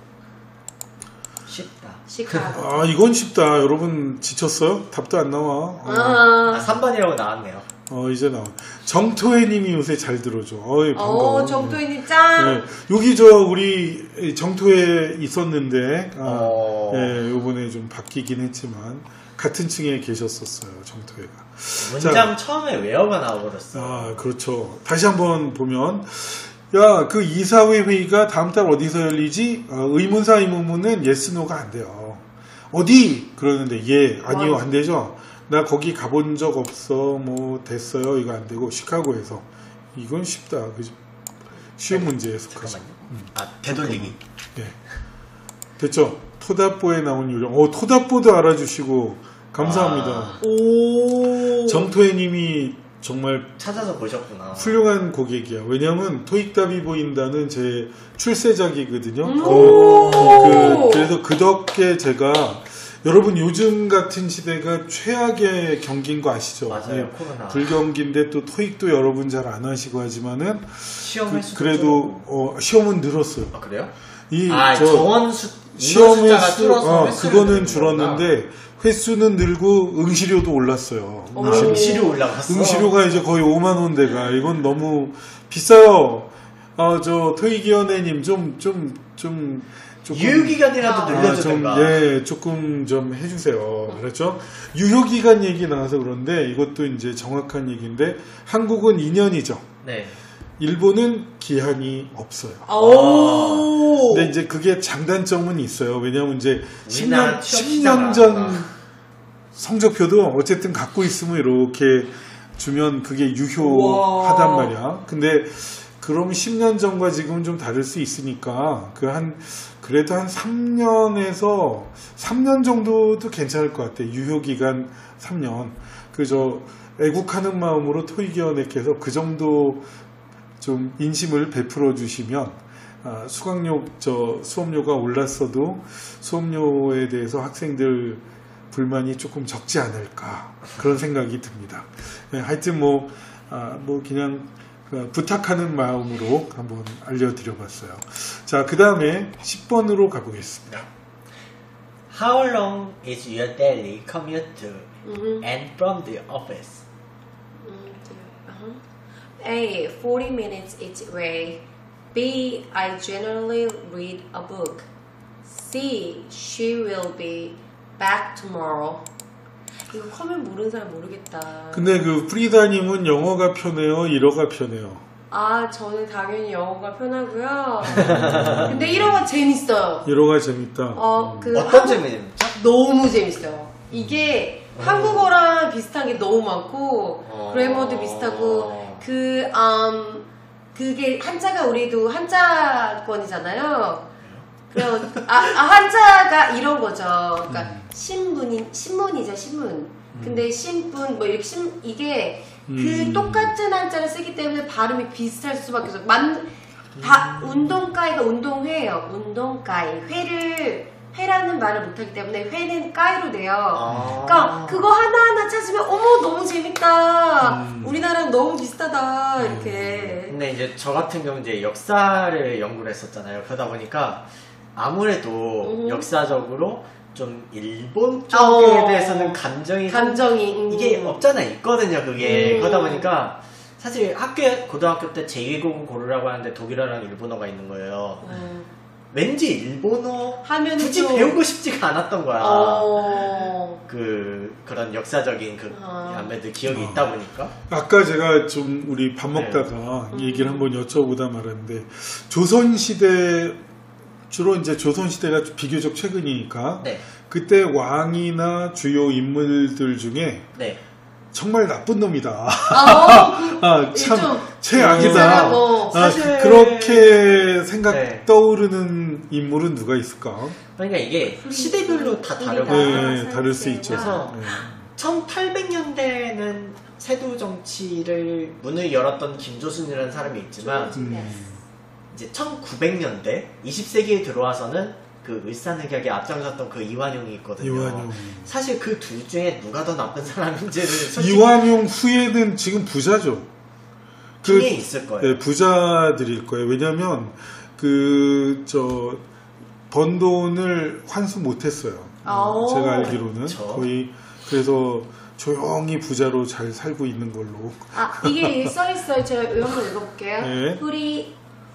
쉽다. Chicago. 아, 이건 쉽다. 여러분 지쳤어요? 답도 안 나와. 어, 아, 아, 삼 번이라고 나왔네요. 어, 이제 나와. 정토혜님이 요새 잘 들어줘. 어이, 반가워. 어, 정토이님 짱. 네, 여기 저 우리 정토에 있었는데 아, 어. 예, 요번에 좀 바뀌긴 했지만 같은 층에 계셨었어요. 정토회가. 문장 처음에 웨어가 나와버렸어. 아, 그렇죠. 다시 한번 보면 야, 그 이사회 회의가 다음 달 어디서 열리지? 어, 의문사 의문문은 yes, no가 안 돼요. 어디? 그러는데 예, 아니요, 안 되죠. 나 거기 가본 적 없어. 뭐 됐어요. 이거 안 되고 시카고에서. 이건 쉽다. 그죠? 쉬운 문제에 속하죠. 잠깐만요. 아, 되돌리기. 네. 됐죠? 토다뽀에 나온 요령. 어, 토다뽀도 알아주시고 감사합니다. 아. 오. 정토혜님이 정말 찾아서 보셨구나. 훌륭한 고객이야. 왜냐면 토익답이 보인다는 제 출세작이거든요. 음. 그, 그, 그래서 그 덕에 제가 여러분 요즘 같은 시대가 최악의 경기인 거 아시죠? 맞아요. 예, 코로나. 불경기인데 또 토익도 여러분 잘 안 하시고 하지만은 시험 그, 횟수도 그래도 어, 시험은 늘었어요. 좀- 아, 그래요? 이 아, 저 정원 수 시험 인원 숫자가 횟수 줄어서 어, 횟수를 그거는 늘린 거구나. 줄었는데 횟수는 늘고 응시료도 올랐어요. 오. 아, 응시료 올라갔어. 응시료가 이제 거의 오만 원대가 이건 너무 비싸요. 아, 저 토익위원회님 좀 좀 좀 조금 유효기간이라도 아, 아, 좀, 늘려주든가. 예, 조금 좀 해주세요. 그렇죠? 유효기간 얘기 나와서 그런데 이것도 이제 정확한 얘기인데 한국은 이 년이죠. 네. 일본은 기한이 없어요. 오. 근데 이제 그게 장단점은 있어요. 왜냐하면 이제 십 년, 우리나라 취업 십 년 시장 전 아니구나. 성적표도 어쨌든 갖고 있으면 이렇게 주면 그게 유효하단 우와. 말이야. 근데 그럼 십 년 전과 지금은 좀 다를 수 있으니까 그 한 그래도 한 삼 년에서 삼 년 정도도 괜찮을 것 같아. 유효기간 삼 년. 그저 애국하는 마음으로 토익위원회께서 그 정도 좀 인심을 베풀어 주시면 아, 수강료 저 수업료가 올랐어도 수업료에 대해서 학생들 불만이 조금 적지 않을까 그런 생각이 듭니다. 네, 하여튼 뭐, 아, 뭐 그냥 그 부탁하는 마음으로 한번 알려드려봤어요. 자, 그 다음에 십 번으로 가보겠습니다. How long is your daily commute Mhm. and from the office? Uh-huh. A. forty minutes each way. B. I generally read a book. C. She will be back tomorrow. 이거 커면 모르는 사람 모르겠다. 근데 그 프리다님은 영어가 편해요? 일어가 편해요? 아, 저는 당연히 영어가 편하고요. 근데 일어가 재밌어요. 일어가 재밌다. 어, 그 어떤 한국- 재미입니까? 너무 재밌어요. 이게 한국어랑 비슷한 게 너무 많고 어. 그래머도 비슷하고 그 음, 그게 한자가 우리도 한자권이잖아요. 그래서 아, 아, 한자가 이런 거죠. 그러니까 음. 신문이 신문이죠 신문. 근데 신분 뭐 이렇게 신 이게 음. 그 똑같은 한자를 쓰기 때문에 발음이 비슷할 수밖에 없어요. 만, 다 운동가이가 운동회예요. 운동가이 회를 회라는 말을 못하기 때문에 회는 까이로 돼요. 아. 그러니까 그거 하나하나 찾으면 어머 너무 재밌다. 음. 우리나라랑 너무 비슷하다 이렇게. 근데 이제 저 같은 경우 이제 역사를 연구를 했었잖아요. 그러다 보니까 아무래도 음. 역사적으로 좀 일본 쪽에 어. 대해서는 감정이 좀 감정이 음. 이게 없잖아 있거든요. 그게 음. 그러다 보니까 사실 학교에 고등학교 때 제이 외국어 고르라고 하는데 독일어랑 일본어가 있는 거예요. 음. 왠지 일본어 하면은 굳이 좀- 배우고 싶지가 않았던 거야. 어. 그 그런 역사적인 그 아. 아무래도 기억이 어. 있다 보니까 아까 제가 좀 우리 밥 먹다가 네. 얘기를 한번 여쭤보다 말았는데 조선시대 주로 이제 조선시대가 비교적 최근이니까 네. 그때 왕이나 주요 인물들 중에 네. 정말 나쁜 놈이다. 아, 그, 아, 참 좀 최악이다. 어, 아, 사실- 그렇게 생각 네. 떠오르는 인물은 누가 있을까? 그러니까 이게 시대별로 다 프리다. 다르고 네, 다를 수 있죠. 그래서 네. 천팔백 년대에는 세도 정치를 문을 열었던 김조순이라는 사람이 있지만 음. 이제 천구백 년대 이십 세기에 들어와서는 그 을사늑약에 앞장섰던 그 이완용이 있거든요. 이완용. 사실 그 둘 중에 누가 더 나쁜 사람인지를 솔직히 이완용 후예는 지금 부자죠. 그 중에 있을 거예요. 네, 부자들일 거예요. 왜냐면 그 저 번 돈을 환수 못했어요. 오. 제가 알기로는 그쵸. 거의 그래서 조용히 부자로 잘 살고 있는 걸로. 아, 이게 써 있어요. 제가 한번 읽어볼게요. 네. 후리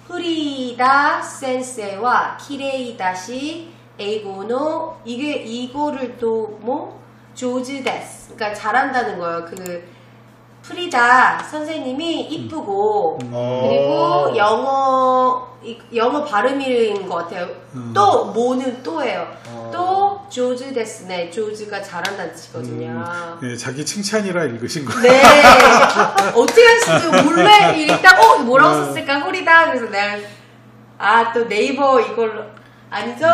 후리다 센세와 키레이다시 에이고노 이게 이거를 또 뭐 조즈 데스 그러니까 잘한다는 거예요. 그 프리다 선생님이 이쁘고 어. 그리고 영어 이- 영어 발음인 것 같아요. 음. 또 뭐는 또예요. 어. 또 조즈 데스네. 조즈가 잘한다는 뜻이거든요. 네, 자기 칭찬이라 읽으신 거예요. 네. 어떻게 했을지 몰래 일단 어 뭐라고 네. 썼을까 후리다 그래서 내가 아 또 네이버 이걸로 아니죠?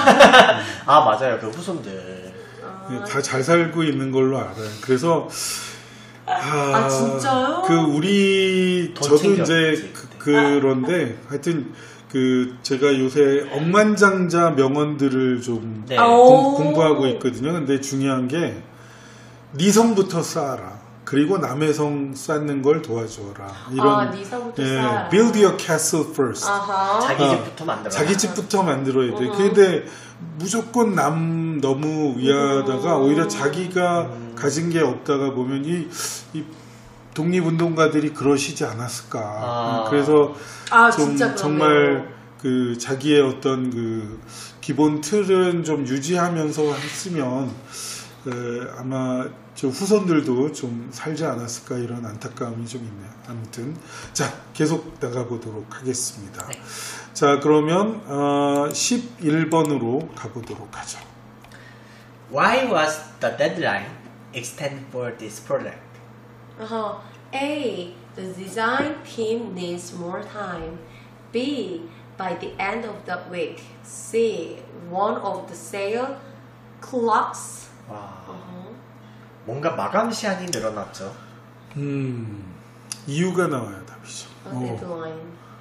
아 맞아요. 그 후손들. 다 잘 살고 있는 걸로 알아요. 그래서 아, 아, 진짜요? 그 우리 돈 저도 챙겼지, 이제 그, 그런데 하여튼 그 제가 요새 억만장자 명언들을 좀 네. 아, 공, 오. 공부하고 있거든요. 근데 중요한 게 네 성부터 쌓아라. 그리고 남의 성 쌓는 걸 도와줘라. 이런 아, 네 성부터 예, 쌓아라. build your castle first. 아하. 자기 아, 집부터 만들어. 자기 집부터 만들어야 돼. 음. 근데 무조건 남 너무 위하다가 음. 오히려 자기가 가진 게 없다가 보면 이, 이 독립운동가들이 그러시지 않았을까. 아. 그래서 아, 좀 진짜 그러네요. 정말 그 자기의 어떤 그 기본 틀은 좀 유지하면서 했으면 어, 아마 저 후손들도 좀 살지 않았을까 이런 안타까움이 좀 있네요. 아무튼 자 계속 나가보도록 하겠습니다. 네. 자 그러면 어, 십일 번으로 가보도록 하죠. Why was the deadline extended for this project? Uh-huh. A. The design team needs more time. B. By the end of the week. C. One of the sale clocks. 와, Uh-huh. 뭔가 마감 시한이 늘어났죠. 음 이유가 나와야 답이죠. A 어, deadline.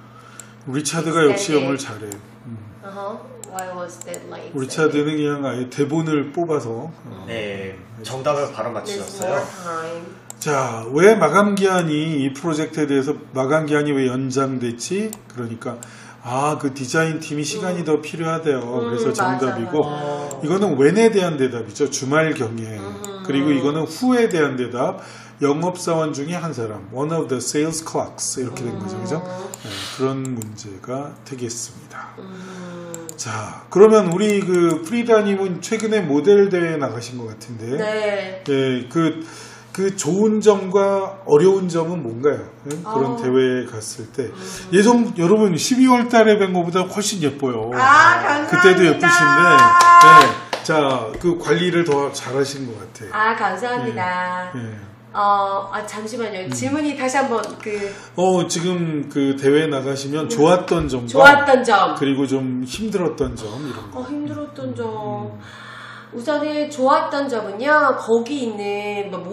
리차드가 역시 extended. 영어를 잘해. 음. Uh-huh. Why was that like extended? 리차드는 그냥 아예 대본을 뽑아서 어, 네, 정답을 바로 Needs 맞추셨어요. more time. 자, 왜 마감 기한이 이 프로젝트에 대해서 마감 기한이 왜 연장됐지? 그러니까 아, 그 디자인 팀이 시간이 더 필요하대요. 음, 그래서 맞아, 정답이고 맞아. 이거는 when에 대한 대답이죠. 주말 경에. 음. 그리고 이거는 who에 대한 대답. 영업사원 중에 한 사람. One of the sales clerks. 이렇게 된 거죠. 그죠? 네, 그런 문제가 되겠습니다. 음. 자, 그러면 우리 그 프리다님은 최근에 모델 대회 나가신 것 같은데. 네. 예, 그, 그 좋은 점과 어려운 점은 뭔가요? 응? 그런 어. 대회에 갔을 때. 예전, 여러분, 십이월 달에 뵌 것보다 훨씬 예뻐요. 아, 감사합니다. 그때도 예쁘신데, 예, 자, 그 관리를 더 잘하신 것 같아요. 아, 감사합니다. 예. 어, 아, 잠시만요. 질문이 다시 한번 그 어, 지금 그 대회 나가시면 좋았던 점과 좋았던 점. 그리고 좀 힘들었던 점, 이런 거. 어, 힘들었던 점. 우선은 좋았던 점은요, 거기 있는 뭐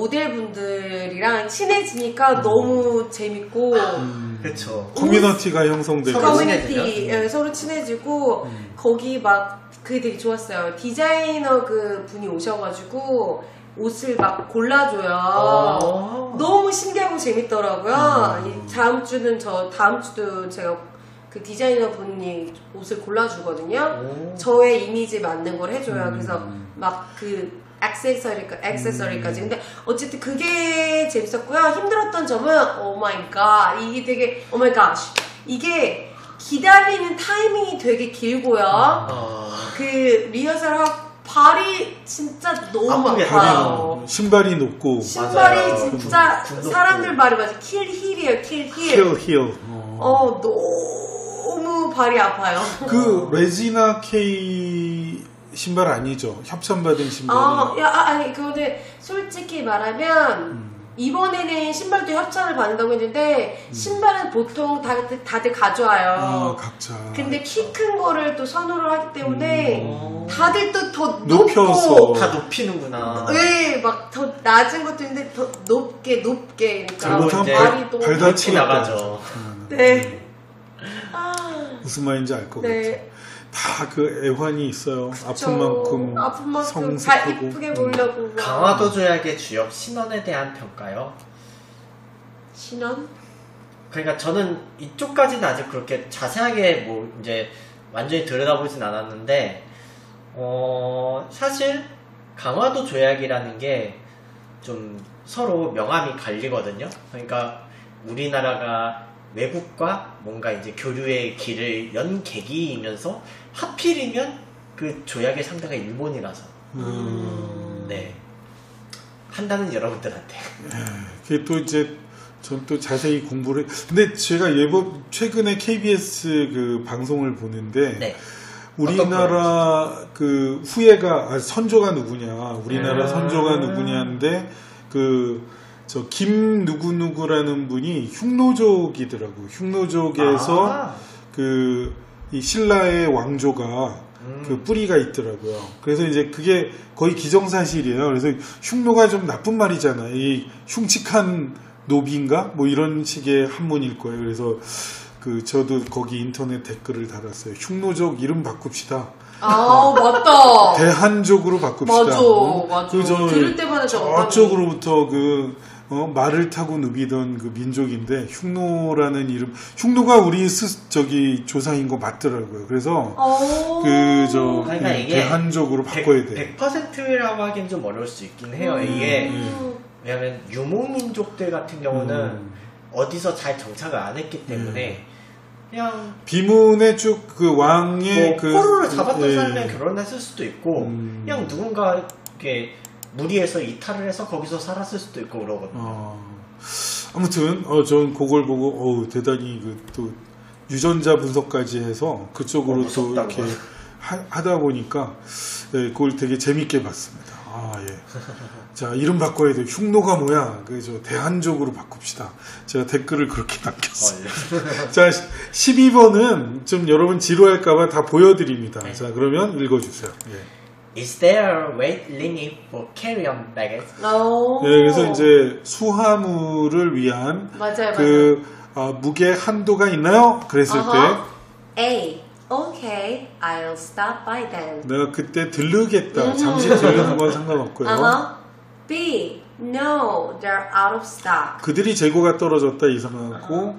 모델분들이랑 친해지니까 너무 재밌고, 그렇죠. 커뮤니티가 형성되고. 서로 커뮤니티 친해지죠? 예, 서로 친해지고, 거기 막, 그게 되게 좋았어요. 디자이너 그 분이 오셔가지고, 옷을 막 골라줘요. 어. 너무 신기하고 재밌더라고요. 이 다음 주는 저, 다음 주도 제가 그 디자이너 분이 옷을 골라주거든요. 오. 저의 이미지에 맞는 걸 해줘요. 그래서 막 그 액세서리까, 액세서리까지. 근데 어쨌든 그게 재밌었고요. 힘들었던 점은 오 마이 갓. 이게 되게 오 마이 갓. 이게 기다리는 타이밍이 되게 길고요. 어, 그 리허설하고 발이 진짜 너무 아프게 아파요. 신발이 높고. 신발이 맞아요. 진짜 군- 군도 사람들 말이 맞아. 킬 힐이에요. 킬 힐. 힐, 힐. 어. 어 너무 발이 아파요. 그 레지나 K 신발 아니죠? 협찬받은 신발. 아, 야, 아, 아니 그런데 솔직히 말하면 음. 이번에는 신발도 협찬을 받는다고 했는데 음. 신발은 보통 다, 다들 가져와요. 아, 각자. 근데 키 큰 거를 또 선호를 하기 때문에 음. 다들 또 더 높여서. 높고 다 높이는구나. 네, 막 더 낮은 것도 있는데 더 높게 높게 그러니까 잘못하면 이제 발이 또 발 높이 다치게 나가죠. 네. 아, 무슨 말인지 알 것 네. 같아. 다 그 애환이 있어요. 아픈 만큼 아픈 만큼 잘 성숙하고. 이쁘게 보려고. 강화도 조약의 주역 신원에 대한 평가요. 신원? 그러니까 저는 이쪽까지는 아직 그렇게 자세하게 뭐 이제 완전히 들여다보진 않았는데 어 사실 강화도 조약이라는 게 좀 서로 명암이 갈리거든요. 그러니까 우리나라가 외국과 뭔가 이제 교류의 길을 연 계기이면서 하필이면 그 조약의 상대가 일본이라서 음. 네 판단은 여러분들한테. 그게 또 이제 전 또 자세히 공부를. 근데 제가 예번 최근에 케이비에스 그 방송을 보는데 네. 우리나라 그 후예가 아, 선조가 누구냐, 우리나라 음. 선조가 누구냐인데 그 저 김 누구 누구라는 분이 흉노족이더라고. 흉노족에서 아. 그 이 신라의 왕조가 음. 그 뿌리가 있더라고요. 그래서 이제 그게 거의 기정사실이에요. 그래서 흉노가 좀 나쁜 말이잖아. 이 흉측한 노비인가? 뭐 이런 식의 한문일 거예요. 그래서 그 저도 거기 인터넷 댓글을 달았어요. 흉노족 이름 바꿉시다. 아, 맞다. 대한족으로 바꿉시다. 맞아, 어? 맞아. 그 저, 들을 때마다 저쪽으로부터 그 어, 말을 타고 누비던 그 민족인데 흉노라는 이름. 흉노가 우리 스 저기 조상인 거 맞더라고요. 그래서 그 저 그러니까 이게 대한족으로 바꿔야 돼. 백 퍼센트라고 하긴 좀 어려울 수 있긴 해요. 음. 이게 음. 왜냐하면 유목민족들 같은 경우는 음. 어디서 잘 정착을 안 했기 때문에 그냥 비문에 쭉 그 왕의 뭐 그 포로를 잡았던 예. 사람이랑 결혼했을 수도 있고 음. 그냥 누군가 이렇게 무리해서 이탈을 해서 거기서 살았을 수도 있고 그러거든요. 어, 아무튼 어, 전 그걸 보고 어우, 대단히 그 또 유전자 분석까지 해서 그쪽으로 어, 또 무섭다고. 이렇게 하, 하다 보니까 예, 그걸 되게 재밌게 봤습니다. 아 예. 자 이름 바꿔야 돼. 흉노가 뭐야? 그저 대한족으로 바꿉시다. 제가 댓글을 그렇게 남겼어요. 어, 자 십이 번은 좀 여러분 지루할까봐 다 보여드립니다. 네. 자 그러면 읽어주세요. 예. Is there a weight limit for carry-on baggage? 오. 예, 그래서 이제 수화물을 위한 맞아요, 그 어, 무게 한도가 있나요? 그랬을 맞아요. A. Okay, I'll stop by then. 때 내가 그때 들르겠다. 음. 잠시 들르는 건 상관없고요. Uh-huh. B. No, they're out of stock. 그들이 재고가 떨어졌다 이상하고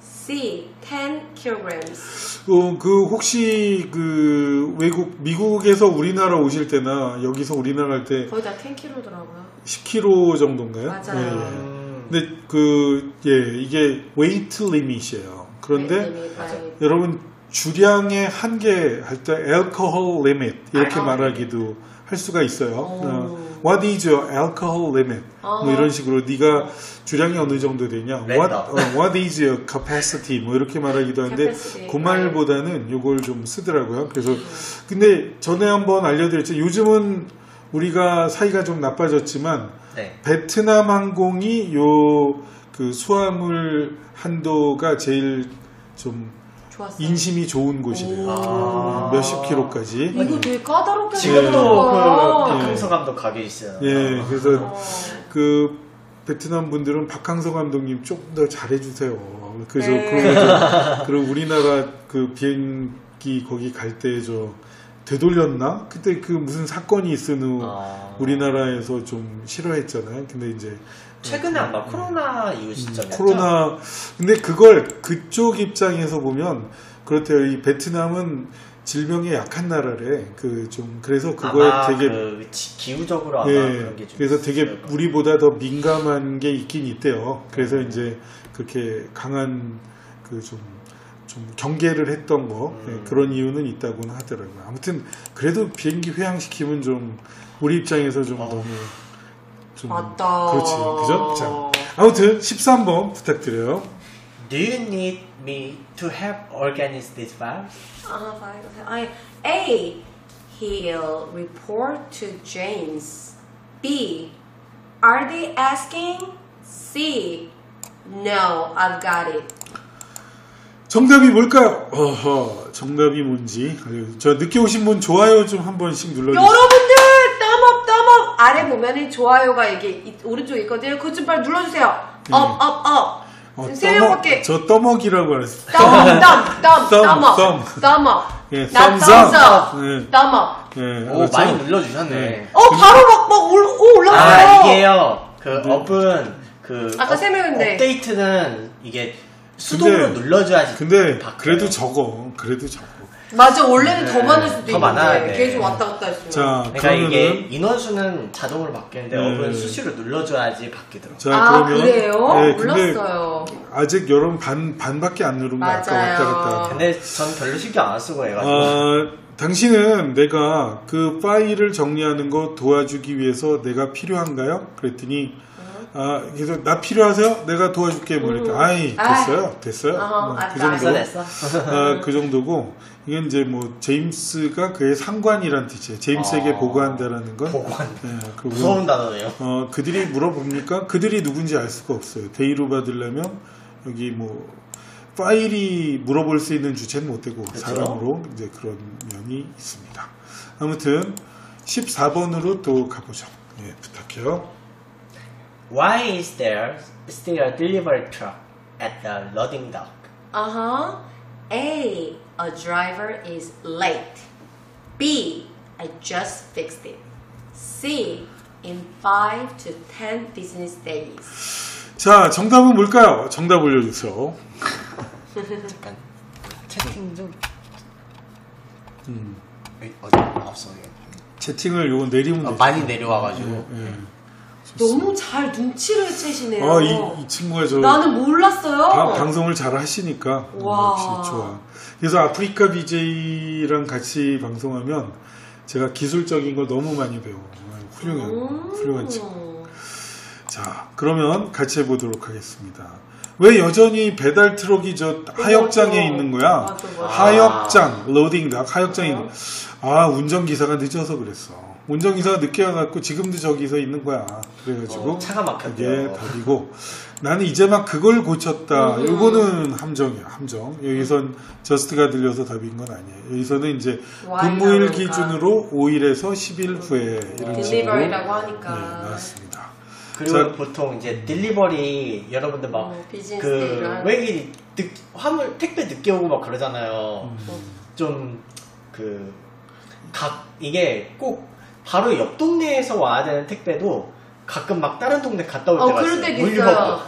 C. ten kilograms. 어, 그 혹시 그 외국 미국에서 우리나라 오실 때나 여기서 우리나라 갈 때 거의 다 ten 킬로그램더라고요. 십 킬로그램 정도인가요? 맞아요. 예, 예. 음, 근데 그 예, 이게 웨이트 리밋이에요. 그런데 여러분 주량의 한계 할 때 alcohol limit 이렇게 아, 말하기도 할 수가 있어요. 오. 어, What is your alcohol limit? 어. 뭐 이런 식으로 네가 주량이 어느 정도 되냐? What, 랜덤. 어, what is your capacity? 뭐 이렇게 말하기도 하는데 Capacity. 그 말보다는 이걸 좀 쓰더라고요. 그래서 근데 전에 한번 알려드렸죠. 요즘은 우리가 사이가 좀 나빠졌지만 네. 베트남 항공이 요 그 수화물 한도가 제일 좀 좋았어요. 인심이 좋은 곳이래요. 아. 몇십 킬로까지. 이거 되게 까다롭게 지금도 생겼다. 그 박항서 감독 가게 있어요. 예, 그래서 어. 그 베트남 분들은 박항서 감독님 좀 더 잘해주세요. 그래서 네. 그럼 그럼 우리나라 그 비행기 거기 갈 때 저 되돌렸나? 그때 그 무슨 사건이 있은 후 아. 우리나라에서 좀 싫어했잖아요. 근데 이제 최근에 아마 코로나 이후 시점이었죠. 코로나 근데 그걸 그쪽 입장에서 보면 그렇대요. 이 베트남은 질병에 약한 나라래. 그 좀 그래서 그거에 아마 되게 그 지- 기후적으로 아마 예, 그런 게 좀 그래서 되게 있을 거예요. 우리보다 더 민감한 게 있긴 있대요. 그래서 이제 그렇게 강한 그 좀 좀 경계를 했던 거 음. 예, 그런 이유는 있다고는 하더라고요. 아무튼 그래도 비행기 회항시키면 좀 우리 입장에서 좀 어. 너무 좀 맞다. 그렇지, 그죠? 자, 아무튼 십삼 번 부탁드려요. Do you need me to help organize this file? Uh, fine, okay. I, A. He'll report to James. B. Are they asking? C. No, I've got it. 정답이 뭘까요? 어허, 정답이 뭔지. 저 늦게 오신 분 좋아요 좀 한 번씩 눌러주세요. 여러분들 thumb업 thumb업 아래 보면은 좋아요가 이게 이- 오른쪽에 있거든요. 그것 좀 빨리 눌러주세요. 업 업 업. 어, 세 명밖에. 저 떠먹이라고 알았어요. thumb업 thumb업 Thumb, thumb업 thumb. thumb업. 예, Not thumbs up. thumbs up. 예. thumb업. 예, 오, 그렇죠? 많이 눌러주셨네. 네. 어 바로 막막 올라가요. 아, 이게요. 그 업은 그 아까 세 명인데. 업데이트는 이게 수동으로 근데- 눌러줘야지. 근데 바뀌어요. 그래도 적어. 그래도 적어. 맞아 원래는 네, 더 많을 수도 더 있는데 많아야 돼. 계속 왔다 갔다 했으면. 자, 그러니까 그러면은 이게 인원수는 자동으로 바뀌는데 네. 업은 수시로 눌러줘야지 바뀌더라고. 자, 아 그러면 그래요? 예, 근데 몰랐어요. 아직 여러분 반 반밖에 안 누른 거 아까 맞아요. 왔다 갔다. 근데 전 별로 신경 안 쓰고 해가지고. 어, 당신은 내가 그 파일을 정리하는 거 도와주기 위해서 내가 필요한가요? 그랬더니 아, 그래서 나 필요하세요? 내가 도와줄게. 뭐 이렇게. 아이, 됐어요. 됐어요. 어허, 뭐 아, 그 됐어 정도. 됐어. 아, 그 정도고 이게 이제 뭐 제임스가 그의 상관이란 뜻이에요. 제임스에게 어. 보고한다라는 건. 보고한. 예, 그리고 무서운 단어네요. 어, 그들이 물어봅니까? 그들이 누군지 알 수가 없어요. 대의로 받으려면 여기 뭐 파일이 물어볼 수 있는 주체는 못 되고 그렇죠. 사람으로 이제 그런 면이 있습니다. 아무튼 십사 번으로 또 가보죠. 예, 부탁해요. Why is there still a delivery truck at the loading dock? Uh huh. A. A driver is late. B. I just fixed it. C. In five to ten business days. 자, 정답은 뭘까요? 정답 올려주세요. 잠깐 채팅 좀. 음, 에이, 어디 없어 이게. 채팅을 요거 내리면 어, 되죠. 많이 내려와가지고. 예, 예. 너무 잘 눈치를 채시네요. 아, 이, 이 친구가 저 나는 몰랐어요. 바- 방송을 잘 하시니까 와. 역시 좋아. 그래서 아프리카 비제이랑 같이 방송하면 제가 기술적인 걸 너무 많이 배워. 훌륭한 음. 훌륭한 친구. 자, 그러면 같이 해보도록 하겠습니다. 왜 여전히 배달 트럭이 저 하역장에 맞아. 있는 거야? 맞아, 맞아. 하역장, 로딩 닭, 하역장에 있는. 아, 운전기사가 늦어서 그랬어. 운전기사가 늦게 와갖고 지금도 저기서 있는 거야. 그래가지고 어, 차가 막혔대요. 그게 답이고 나는 이제 막 그걸 고쳤다. 음. 이거는 함정이야, 함정. 여기선 저스트가 들려서 답인 건 아니에요. 여기서는 이제 와이 근무일 나오니까. 기준으로 오 일에서 십 일 후에 이런 식으로 딜리버리라고 하니까. 네, 나왔습니다. 그리고 자, 보통 이제 딜리버리 여러분들 막 어, 비즈니스 그 데이로 하는 왜 이렇게 늦, 화물 택배 늦게 오고 막 그러잖아요. 음. 좀 그 각 이게 꼭 바로 옆 동네에서 와야 되는 택배도 가끔 막 다른 동네 갔다 올 어, 때가 그럴 있어요. 때도 물류하고. 있어요.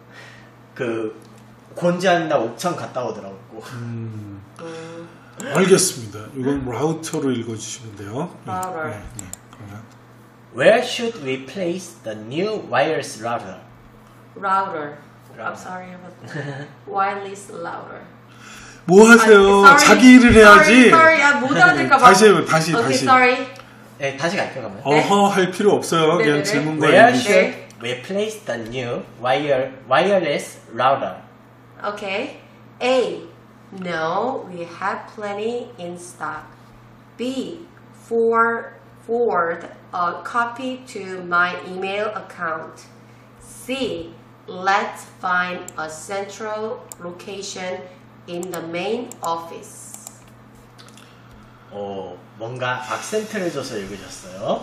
그 곤지암이나 옥천 갔다 오더라고. 음, 음. 알겠습니다. 이건 라우터로 읽어주시면 돼요. 네, 라우터. 네, 네. 그러면 Where should we place the new wireless router? Router. I'm Router. sorry about that. Wireless router. 뭐 하세요? Sorry. 자기 일을 해야지. Sorry, sorry. 아, 못 알아들까 봐. 다시 해요, 다시, okay, 다시. sorry. 네, 다시 갈게요, 그러면. 어허 할 필요 없어요. 그냥 네네네. 질문과 Where 얘기. should we place the new wire, wireless router? Okay. A. No, we have plenty in stock. B. For, forward a copy to my email account. C. Let's find a central location in the main office. 어, 뭔가 악센트를 줘서 읽으셨어요.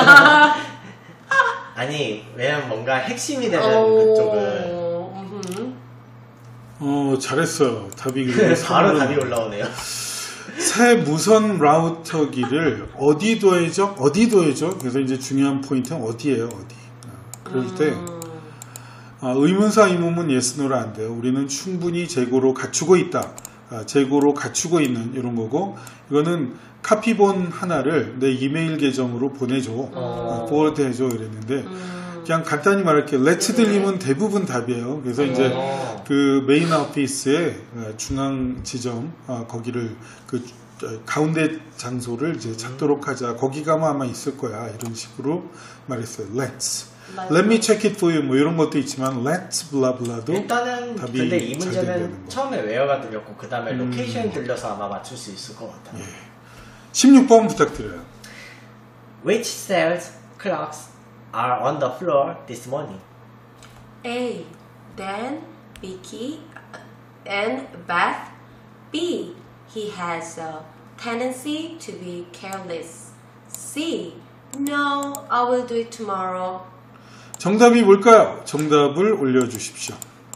아니, 왜냐면 뭔가 핵심이 되는 그쪽은 어, 음흠. 어 잘했어요. 답이 그리고 바로 삼으로 답이 올라오네요. 새 무선 라우터기를 어디 둬야죠? 어디 둬야죠? 그래서 이제 중요한 포인트는 어디예요? 어디? 아, 그럴 때 아, 의문사 의문문 yes, no로 안 돼요. 우리는 충분히 재고로 갖추고 있다. 아, 재고로 갖추고 있는 이런 거고 이거는 카피본 하나를 내 이메일 계정으로 보내줘. 어. 아, 포워드 해줘 이랬는데 음. 그냥 간단히 말할게요. 렛츠 들리면 대부분 답이에요. 그래서 이제 어. 그 메인 오피스의 중앙 지점 아, 거기를 그 가운데 장소를 이제 찾도록 하자. 거기 가면 아마 있을 거야. 이런 식으로 말했어요. Let's. Let me check it for you. 뭐 이런 것도 있지만 let's blah blah도 일단은 답이 근데 이 잘 문제는 된다는 거. 처음에 웨어가 들렸고 그 다음에 음. 로케이션 들려서 아마 맞출 수 있을 것 같아요. 예. 십육 번 부탁드려요. Which cells clocks are on the floor this morning? A. Dan, Vicky, and Beth. B. He has a tendency to be careless. C. No, I will do it tomorrow. 정답이 뭘까요? 정답을 올려주십시오.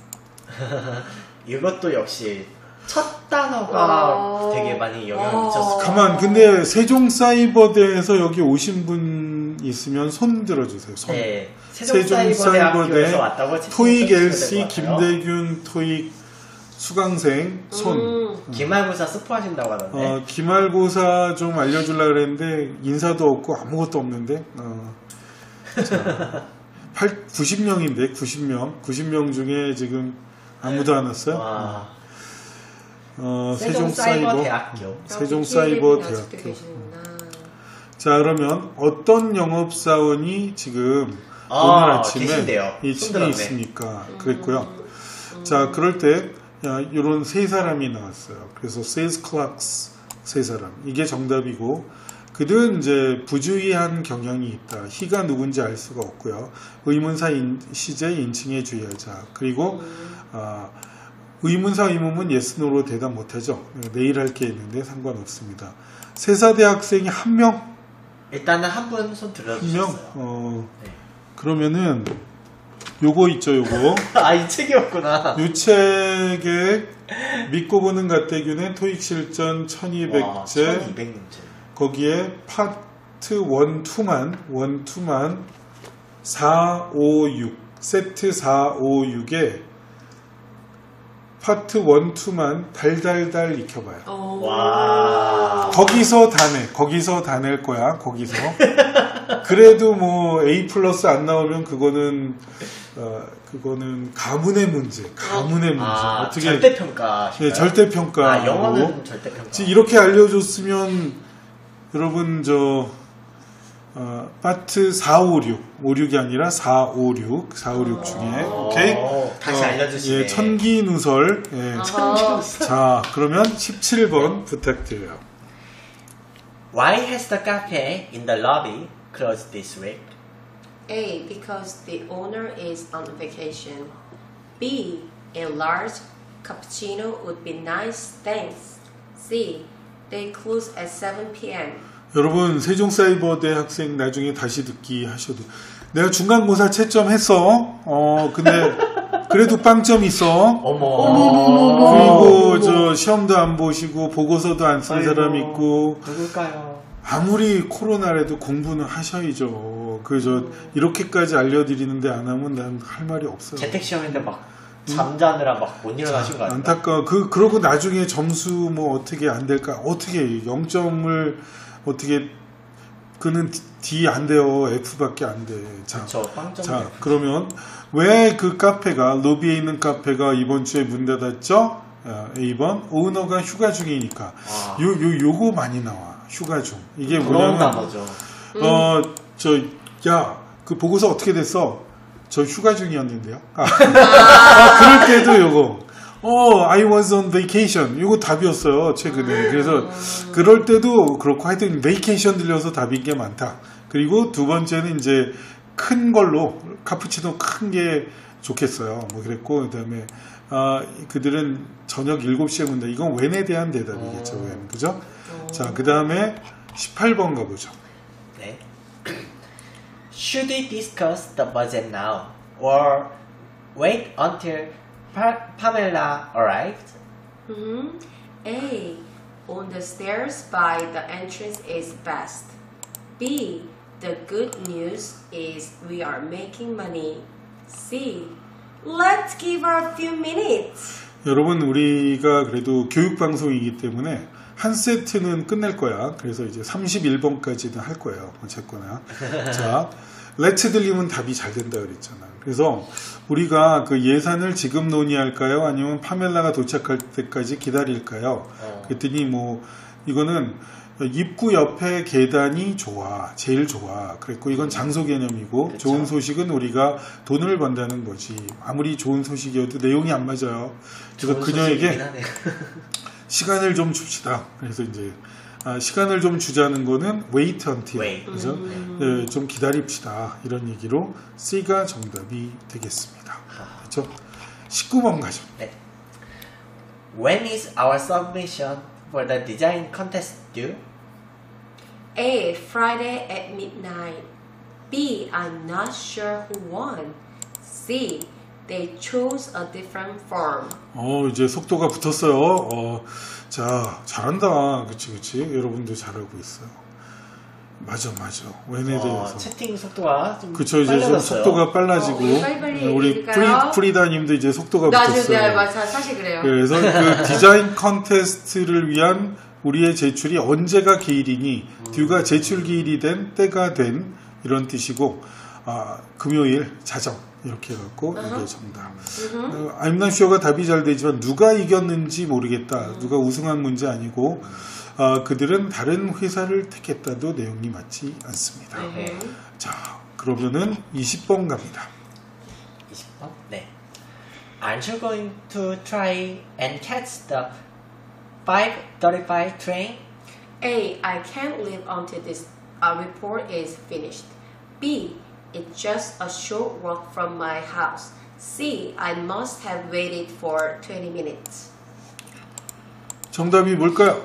이것도 역시 첫 단어가 어. 되게 많이 영향을 어. 미쳤을 것 가만, 근데 세종사이버대에서 여기 오신 분 있으면 손 들어주세요. 손. 네, 세종사이버대학교에서 왔다고 토익 치시면 엘씨 될것 같아요. 김대균 토익 수강생 손. 음. 기말고사 스포하신다고 하던데. 어, 기말고사 좀 알려주려고 그랬는데 인사도 없고 아무것도 없는데 어. 자, 팔, 구십 명인데 구십 명 구십 명 중에 지금 아무도 안 왔어요. 와. 어, 세종사이버 세종사이버대학교. 세종사이버대학교. 자, 그러면 어떤 영업사원이 지금 아, 오늘 아침에 계신데요. 이 손 층에 들었네. 있으니까 그랬고요. 자, 그럴 때 이런 세 사람이 나왔어요. 그래서 sales clerks 세 사람. 이게 정답이고 그들은 이제 부주의한 경향이 있다. 희가 누군지 알 수가 없고요. 의문사 인, 시제 인칭에 주의하자. 그리고 아, 의문사 의문문 yes, no로 대답 못하죠. 내일 할 게 있는데 상관없습니다. 세사대 학생이 한 명? 일단은 한 분 손 한 명? 들어주셨어요. 어, 네. 그러면은 요거 있죠, 요거. 아, 이 책이었구나. 요 책에 믿고 보는 가태균의 토익 실전 와, 천이백 제 천이백 문제. 거기에 파트 일, 이만 일, 이만 사, 오, 육 세트 사, 오, 육에 파트 일, 이만 달달달 익혀봐요. 와. 거기서 다 내. 거기서 다 낼 거야. 거기서. 그래도 뭐 A 플러스 안 나오면 그거는 어, 그거는 가문의 문제. 가문의 문제. 아, 어떻게 절대평가. 네, 절대평가. 아, 영어는 절대평가. 이렇게 알려줬으면 여러분 저 어, 파트 사, 오, 육, 오, 육이 아니라 사, 오, 육, 사, 오, 육 중에 오, 오케이. 다시 알려주시네. 예, 천기누설. 예. 어허. 자, 그러면 십칠 번 부탁드려요. Why has the cafe in the lobby closed this week? A. Because the owner is on vacation. B. A large cappuccino would be nice, thanks. C. They close at seven p.m. 여러분 세종사이버대 학생 나중에 다시 듣기 하셔도 내가 중간고사 채점했어. 어 근데 그래도 빵점 있어. 어머. 그리고 저 시험도 안 보시고 보고서도 안 쓴 사람 있고 누굴까요? 아무리 코로나라도 공부는 하셔야죠. 그 저 이렇게까지 알려드리는데 안 하면 난 할 말이 없어요. 재택시험인데 막 잠자느라 막 못 일어나신 거 아닌가? 안타까워. 그 그러고 나중에 점수 뭐 어떻게 안 될까? 어떻게 영 점을 어떻게 그는 D 안 돼요. F밖에 안 돼. 자, 그쵸, 빵점. 자 그러면 왜 그 카페가 로비에 있는 카페가 이번 주에 문 닫았죠? 아, A 번 오너가 휴가 중이니까 아. 요 요 요거 많이 나와. 휴가 중. 이게 부러운 뭐냐면 단어죠. 어 저 야 그 보고서 어떻게 됐어? 저 휴가 중이었는데요. 아, 아, 그럴 때도 요거. 어, I was on vacation. 이거 답이었어요, 최근에. 그래서 그럴 때도 그렇고 하여튼 vacation 들려서 답인 게 많다. 그리고 두 번째는 이제 큰 걸로 카푸치노 큰 게 좋겠어요. 뭐 그랬고 그다음에 아, 그들은 저녁 일곱 시에 문다. 이건 웬에 대한 대답이겠죠, 웬. 그죠? 자, 그다음에 십팔 번 가보죠. 네. Should we discuss the budget now or wait until pa- Pamela arrived? Mhm. A. On the stairs by the entrance is best. B. The good news is we are making money. C. Let's give her a few minutes. 여러분 우리가 그래도 교육방송이기 때문에 한 세트는 끝낼 거야. 그래서 이제 삼십일 번까지는 할 거예요. 어쨌거나. 자, 렛츠 들리면 답이 잘 된다 그랬잖아. 그래서 우리가 그 예산을 지금 논의할까요? 아니면 파멜라가 도착할 때까지 기다릴까요? 어. 그랬더니 뭐 이거는 입구 옆에 계단이 좋아, 제일 좋아. 그랬고 이건 장소 개념이고 그쵸. 좋은 소식은 우리가 돈을 번다는 거지. 아무리 좋은 소식이어도 내용이 안 맞아요. 그래서 그녀에게 시간을 좀 줍시다. 그래서 이제 아, 시간을 좀 주자는 거는 wait until. Wait. 그래서 음. 예, 좀 기다립시다. 이런 얘기로 C가 정답이 되겠습니다. 그렇죠? 십구 번 가죠. 네. When is our submission for the design contest due? A. Friday at midnight. B. I'm not sure who won. C. They chose a different firm. 어, 이제 속도가 붙었어요. 어, 자, 잘한다. 그치, 그치. 여러분도 잘하고 있어요. 맞아, 맞아. 웬에 어, 대해서. 채팅 속도가 좀 그쵸, 이제 좀 빨라졌어요. 속도가 빨라지고. 어, 우리 빨리빨리 우리 읽을까요? 프리, 프리다님도 이제 속도가 맞아요, 붙었어요. 네, 맞아, 사실 그래요. 그래서 그 디자인 컨테스트를 위한 우리의 제출이 언제가 기일이니, 듀가 제출 기일이 된 때가 된 이런 뜻이고, 아, 금요일 자정 이렇게 해갖고 이게 정답. 어, I'm not sure가 답이 잘 되지만 누가 이겼는지 모르겠다. 누가 우승한 문제 아니고 아, 그들은 다른 회사를 택했다도 내용이 맞지 않습니다. 네. 자, 그러면은 이십 번 갑니다. 이십 번? 네. Aren't you going to try and catch the five thirty-five train? A. I can't live until this uh, report is finished. B. It's just a short walk from my house. C. I must have waited for twenty minutes. 정답이 뭘까요?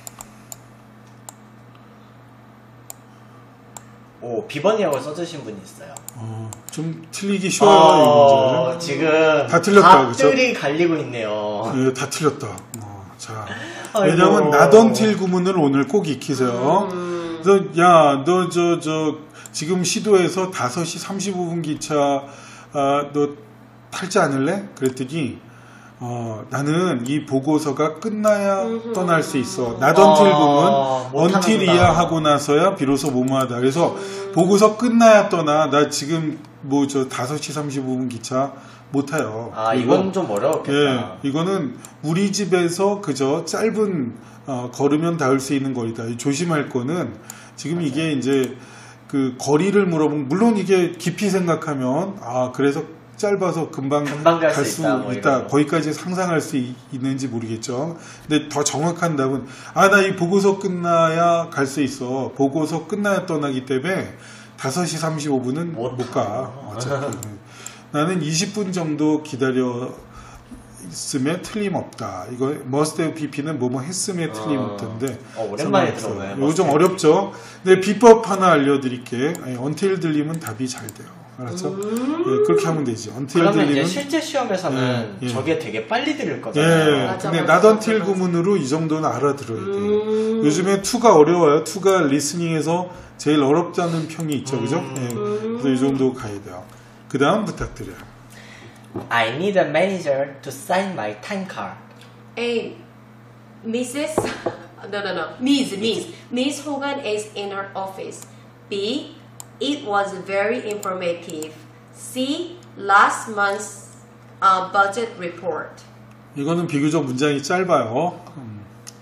오, 비번이라고 써주신 분이 있어요. 어, 좀 틀리기 쉬워요, 어, 이 문제. 지금 다 틀렸다, 그쵸? 답들이 갈리고 있네요. 예, 다 틀렸다. 어, 자, 아이고. 왜냐면 나던틸 구문을 오늘 꼭 익히세요. 그래서 야, 너 저 저 지금 시도해서 다섯 시 삼십오 분 기차 아, 너 탈지 않을래? 그랬더니 어, 나는 이 보고서가 끝나야 떠날 수 있어. 나던틸 어, 구문 못하는구나. 언틸이야 하고 나서야 비로소 뭐뭐하다. 그래서 보고서 끝나야 떠나. 나 지금 뭐 저 다섯 시 삼십오 분 기차 못 타요. 아, 그리고 이건 좀 어려웠겠다. 예, 이거는 우리 집에서 그저 짧은 어, 걸으면 닿을 수 있는 거리다. 이 조심할 거는 지금 맞아요. 이게 이제 그 거리를 물어보면 물론 이게 깊이 생각하면 아 그래서 짧아서 금방, 금방 갈 갈 수 수 있다, 뭐 있다. 이런. 거기까지 상상할 수 있, 있는지 모르겠죠. 근데 더 정확한 답은 아 나 이 보고서 끝나야 갈 수 있어. 보고서 끝나야 떠나기 때문에 다섯 시 삼십오 분은 못 못 가. 어차피. 나는 이십 분 정도 기다려 있으면 틀림없다. 이거 must have pp는 뭐뭐 했음에 틀림없던데. 어, 오랜만에 들어봐요. 이거 좀 어렵죠. 근데 비법 하나 알려드릴게. 아니, until 들리면 답이 잘 돼요. 알았죠? 예, 그렇게 하면 되지. until 그러면 이제 들리면 실제 시험에서는 예, 예. 저게 되게 빨리 들릴 거잖아요. 예, 맞아, 근데 맞아, not until 맞아, 맞아. 구문으로 이 정도는 알아들어야 돼요. 음. 요즘에 to가 어려워요. to가 리스닝에서 제일 어렵다는 평이 있죠, 그죠? 예, 그래서 이 정도 가야 돼요. 그 다음 부탁드려요. I need a manager to sign my time card. A. Missus No, no, no. Miss, Miss. Miss Hogan is in her office. B. It was very informative. C. Last month's uh, budget report. 이거는 비교적 문장이 짧아요. 음,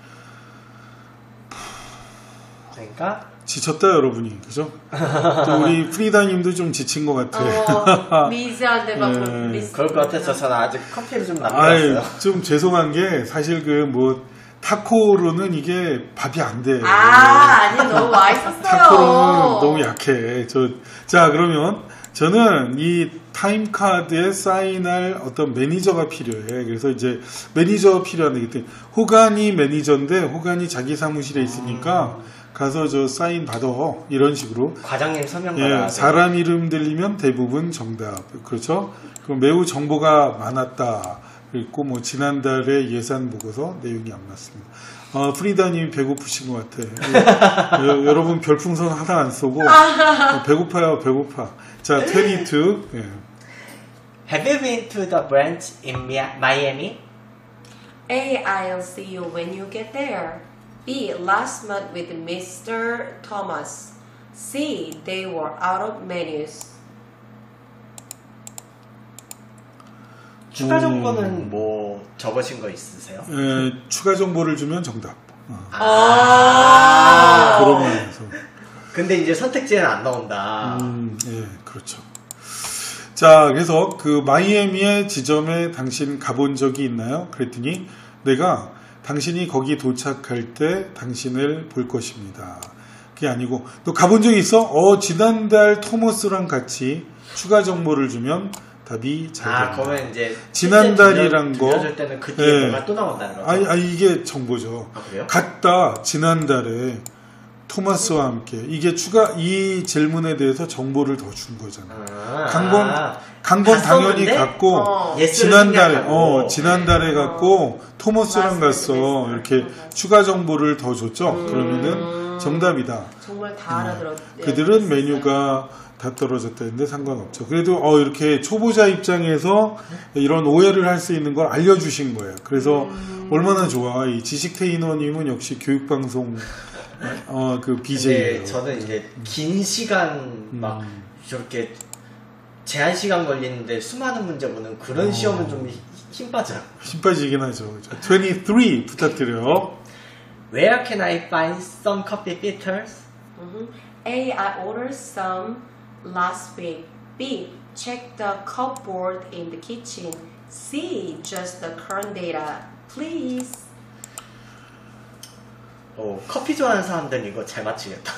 그러니까 지쳤다 여러분이, 그죠? 또 우리 프리다님도 좀 지친 것 같아. 어, 미스한테 막 네. 미스. 그럴 것 같아서 저는 아직 커피를 좀 아이, 남겨놨어요. 좀 죄송한 게 사실 그 뭐 타코로는 이게 밥이 안 돼. 아, 아니 너무 맛있었어요. 타코로는 너무 약해. 저, 자, 그러면 저는 이 타임카드에 사인할 어떤 매니저가 필요해. 그래서 이제 매니저가 필요한데, 그때 호간이 매니저인데, 호간이 자기 사무실에 있으니까 가서 저 사인 받아. 이런 식으로. 과장님 서명 예, 받아. 사람 이름 들리면 대부분 정답. 그렇죠? 그럼 매우 정보가 많았다. 그리고 뭐 지난달에 예산 보고서 내용이 안 맞습니다. 어, 프리다님이 배고프신 것 같아. 여, 여러분 별풍선 하나 안 쏘고 어, 배고파요, 배고파. 자, 이십이. 예. Have you been to the branch in Mi- Miami? A. I'll see you when you get there. B. Last month with Mister Thomas. C. They were out of menus. 추가 음. 정보는 뭐 적으신 거 있으세요? 에, 추가 정보를 주면 정답. 어. 아. 그런 면에서. 근데 이제 선택지에는 안 나온다. 음, 예, 그렇죠. 자, 그래서 그 마이애미의 지점에 당신 가본 적이 있나요? 그랬더니 내가 당신이 거기 도착할 때 당신을 볼 것입니다. 그게 아니고 너 가본 적 있어? 어, 지난달 토머스랑 같이 추가 정보를 주면 답이 잘 아, 됩니다. 그러면 이제 지난달이란 들려, 거 들려줄 때는 그 뒤에 예. 뭐가 또 나온다는 거죠? 아니, 아니 이게 정보죠. 아, 그래요? 갔다 지난달에 토마스와 함께 이게 추가 이 질문에 대해서 정보를 더 준 거잖아요. 아, 강건 아, 강건 당연히 갔었는데? 갔고 어. 예스를 지난달에 생략하고. 어 지난달에 갔고 토머스랑 라스트 갔어 베스트. 이렇게 추가 정보를 더 줬죠. 그러면은 정답이다. 정말 다 알아들었. 그들은 메뉴가 다 떨어졌다는데 상관없죠. 그래도 어 이렇게 초보자 입장에서 이런 오해를 할 수 있는 걸 알려주신 거예요. 그래서 음. 얼마나 좋아. 이 지식 테이너님은 역시 교육방송 어그 근데 비제이예요. 저는 이제 긴 시간 막 음. 저렇게 제한 시간 걸리는데 수많은 문제 보는 그런 어. 시험은 좀 힘 빠져요. 힘 빠지긴 하죠. 자, 이십삼 부탁드려요. Where can I find some coffee filters? Mhm. A. I ordered some last week. B. Check the cupboard in the kitchen. C. Just the current data, please. 어, 커피 좋아하는 사람들은 이거 잘 맞추겠다.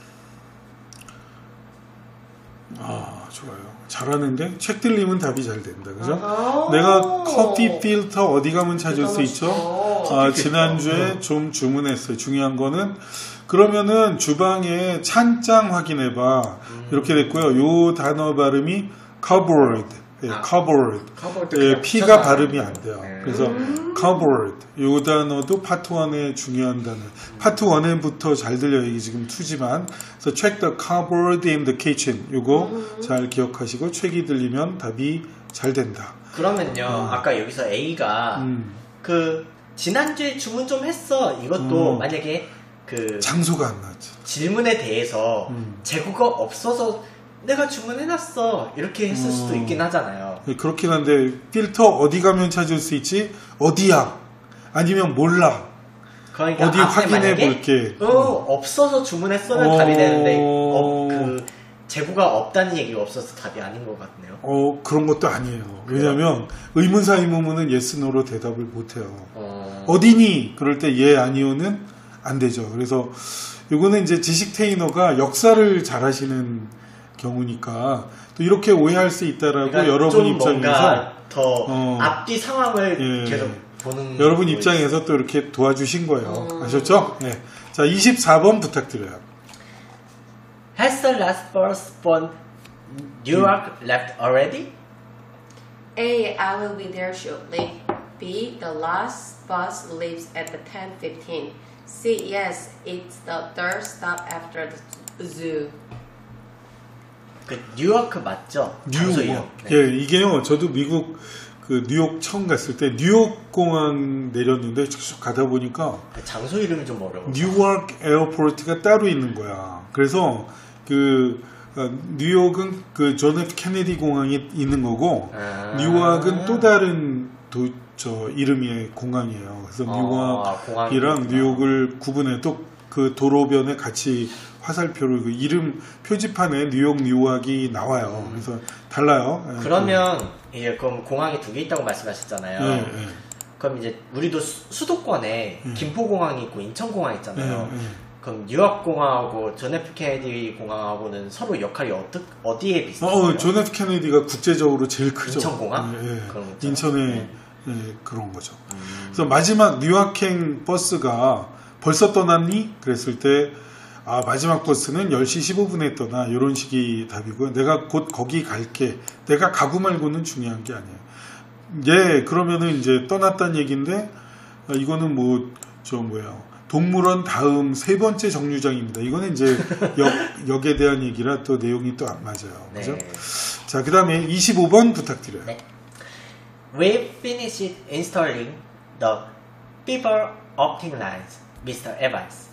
아 좋아요. 잘하는데 책 들리면 답이 잘 된다. 그죠? 아하. 내가 커피 필터 어디 가면 찾을 수 있죠? 대단하시죠. 아, 지난주에 좀 주문했어요. 중요한 거는 그러면은 주방에 찬장 확인해봐. 이렇게 됐고요. 요 단어 발음이 cupboard. 예, 아, cupboard. cupboard 예, 그냥 P가 붙여서 발음이 안 안 돼요. 네. 그래서 cupboard. 요 단어도 파트 일의 중요한 단어. 파트 일에부터 잘 들려요. 이게 지금 이지만. 그래서 check the cupboard in the kitchen. 요거 잘 기억하시고 책이 들리면 답이 잘 된다. 그러면요, 아까 여기서 A가 음. 그 지난주에 주문 좀 했어. 이것도 음. 만약에 그 장소가 안 나죠. 질문에 대해서 음. 재고가 없어서 내가 주문해놨어 이렇게 했을 수도 음. 있긴 하잖아요. 네, 그렇긴 한데 필터 어디 가면 찾을 수 있지? 어디야? 아니면 몰라? 그러니까 어디 앞에 확인해 만약에 볼게. 어, 없어서 주문했으면 어. 답이 되는데 어, 그 재고가 없다는 얘기가 없어서 답이 아닌 것 같네요. 어 그런 것도 아니에요. 왜냐하면 의문사 의문문은 yes, no로 대답을 못해요. 어, 어디니? 그럴 때 예, 아니오는 안 되죠. 그래서 이거는 이제 지식 테이너가 역사를 잘하시는 경우니까 또 이렇게 오해할 수 있다라고 그러니까 여러분 좀 입장에서 뭔가 더 어. 앞뒤 상황을 예. 계속 보는 여러분 거 입장에서 또 이렇게 도와주신 거예요. 음. 아셨죠? 예. 자, 이십사 번 부탁드려요. Has the last bus from New York left already? A. I will be there shortly. B. The last bus leaves at the ten fifteen. C. Yes, it's the third stop after the zoo. 그 뉴요크 맞죠? 장소 이름. 뉴욕. 네. 예, 이게요. 저도 미국 그 뉴욕 처음 갔을 때 뉴욕 공항 내렸는데 쭉 가다 보니까 그 장소 이름이 좀 어려워. 뉴욕 에어포트가 따로 있는 거야. 그래서 그 어, 뉴욕은 그 존 에프 케네디 공항이 있는 거고 아. 뉴욕은 또 다른 도, 저 이름의 공항이에요. 그래서 아, 공항이 뉴욕이랑 있구나. 뉴욕을 구분해 또 그 도로변에 같이 화살표를 그 이름 표지판에 뉴욕 뉴욕이 나와요. 그래서 달라요. 예, 그러면 이제 그럼 공항이 두 개 있다고 말씀하셨잖아요. 예, 예. 그럼 이제 우리도 수, 수도권에 김포공항이 있고 인천공항이 있잖아요. 예, 예. 그럼 뉴욕 공항하고 존 에프 케네디 공항하고는 서로 역할이 어떻, 어디에 비슷해요? 어, 존 에프 케네디가 국제적으로 제일 크죠. 인천공항? 예, 예. 그런 거 있잖아요. 인천에 네. 예, 그런 거죠. 그래서 마지막 뉴욕행 버스가 벌써 떠났니? 그랬을 때 아, 마지막 버스는 열 시 십오 분에 떠나 이런 식이 답이고요. 내가 곧 거기 갈게. 내가 가고 말고는 중요한 게 아니에요. 예, 그러면은 이제 떠났다는 얘기인데 아, 이거는 뭐 저 뭐야 동물원 다음 세 번째 정류장입니다. 이거는 이제 역, 역에 대한 얘기라 또 내용이 또 안 맞아요. 네. 그죠? 자, 그 다음에 이십오 번 부탁드려요. 네. We finished installing the fiber optic lines, 미스터 Evans.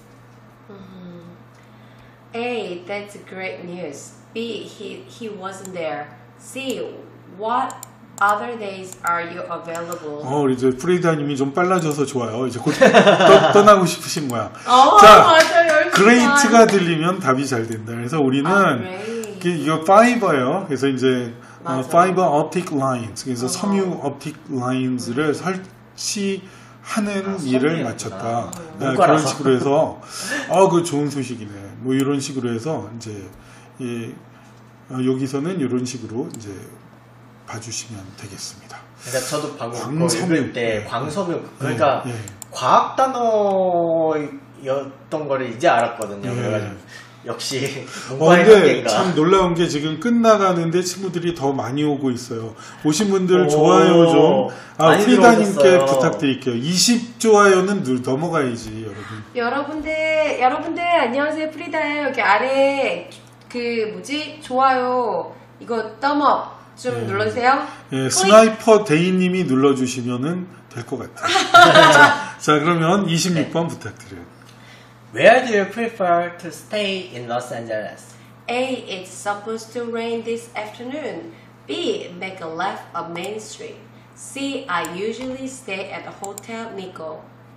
A. That's great news. B. He he wasn't there. C. What other days are you available? 어, 이제 프리다님이 좀 빨라져서 좋아요. 이제 곧 떠, 떠나고 싶으신 모양. 어, 자, 맞아요. great가 들리면 답이 잘 된다. 그래서 우리는 아, great. 이게 이거 fiber예요. 그래서 이제 어, 맞아요. fiber optic lines. 그래서 어. 섬유 optic lines를 설치하는 아, 일을 섬유였구나. 마쳤다. 음. 네, 문과라서. 그런 식으로 해서 아, 그 좋은 소식이네. 뭐 이런 식으로 해서 이제 이, 어, 여기서는 이런 식으로 이제 봐주시면 되겠습니다. 그러니까 저도 방금 광섬유. 그거 읽을 때 광섬유 그러니까 예, 예. 과학 단어였던 거를 이제 알았거든요. 예. 그래가지고 역시 어, 문과의 근데 한계인가. 참 놀라운 게 지금 끝나가는데 친구들이 더 많이 오고 있어요. 오신 분들 오, 좋아요 좀, 아, 많이 프리다님께 들어오셨어요. 부탁드릴게요. 이십 좋아요는 누, 넘어가야지, 여러분. 여러분들, 여러분들 안녕하세요. 프리다예요. 여기 아래 그 뭐지? 좋아요. 이거 thumb업 좀 네. 눌러주세요. 예, 스나이퍼 데이님이 눌러주시면은 될 것 같아요. 자, 자, 그러면 이십육 번 부탁드려요. Where do you prefer to stay in Los Angeles? A. It's supposed to rain this afternoon. B. Make a left up Main Street. C. I usually stay at the Hotel Nico.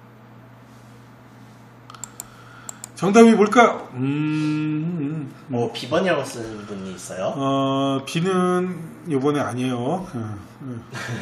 정답이 뭘까요? 음, 뭐 비번이라고 쓰는 분이 있어요. 어, 비는 요번에 아니에요. 응, 응.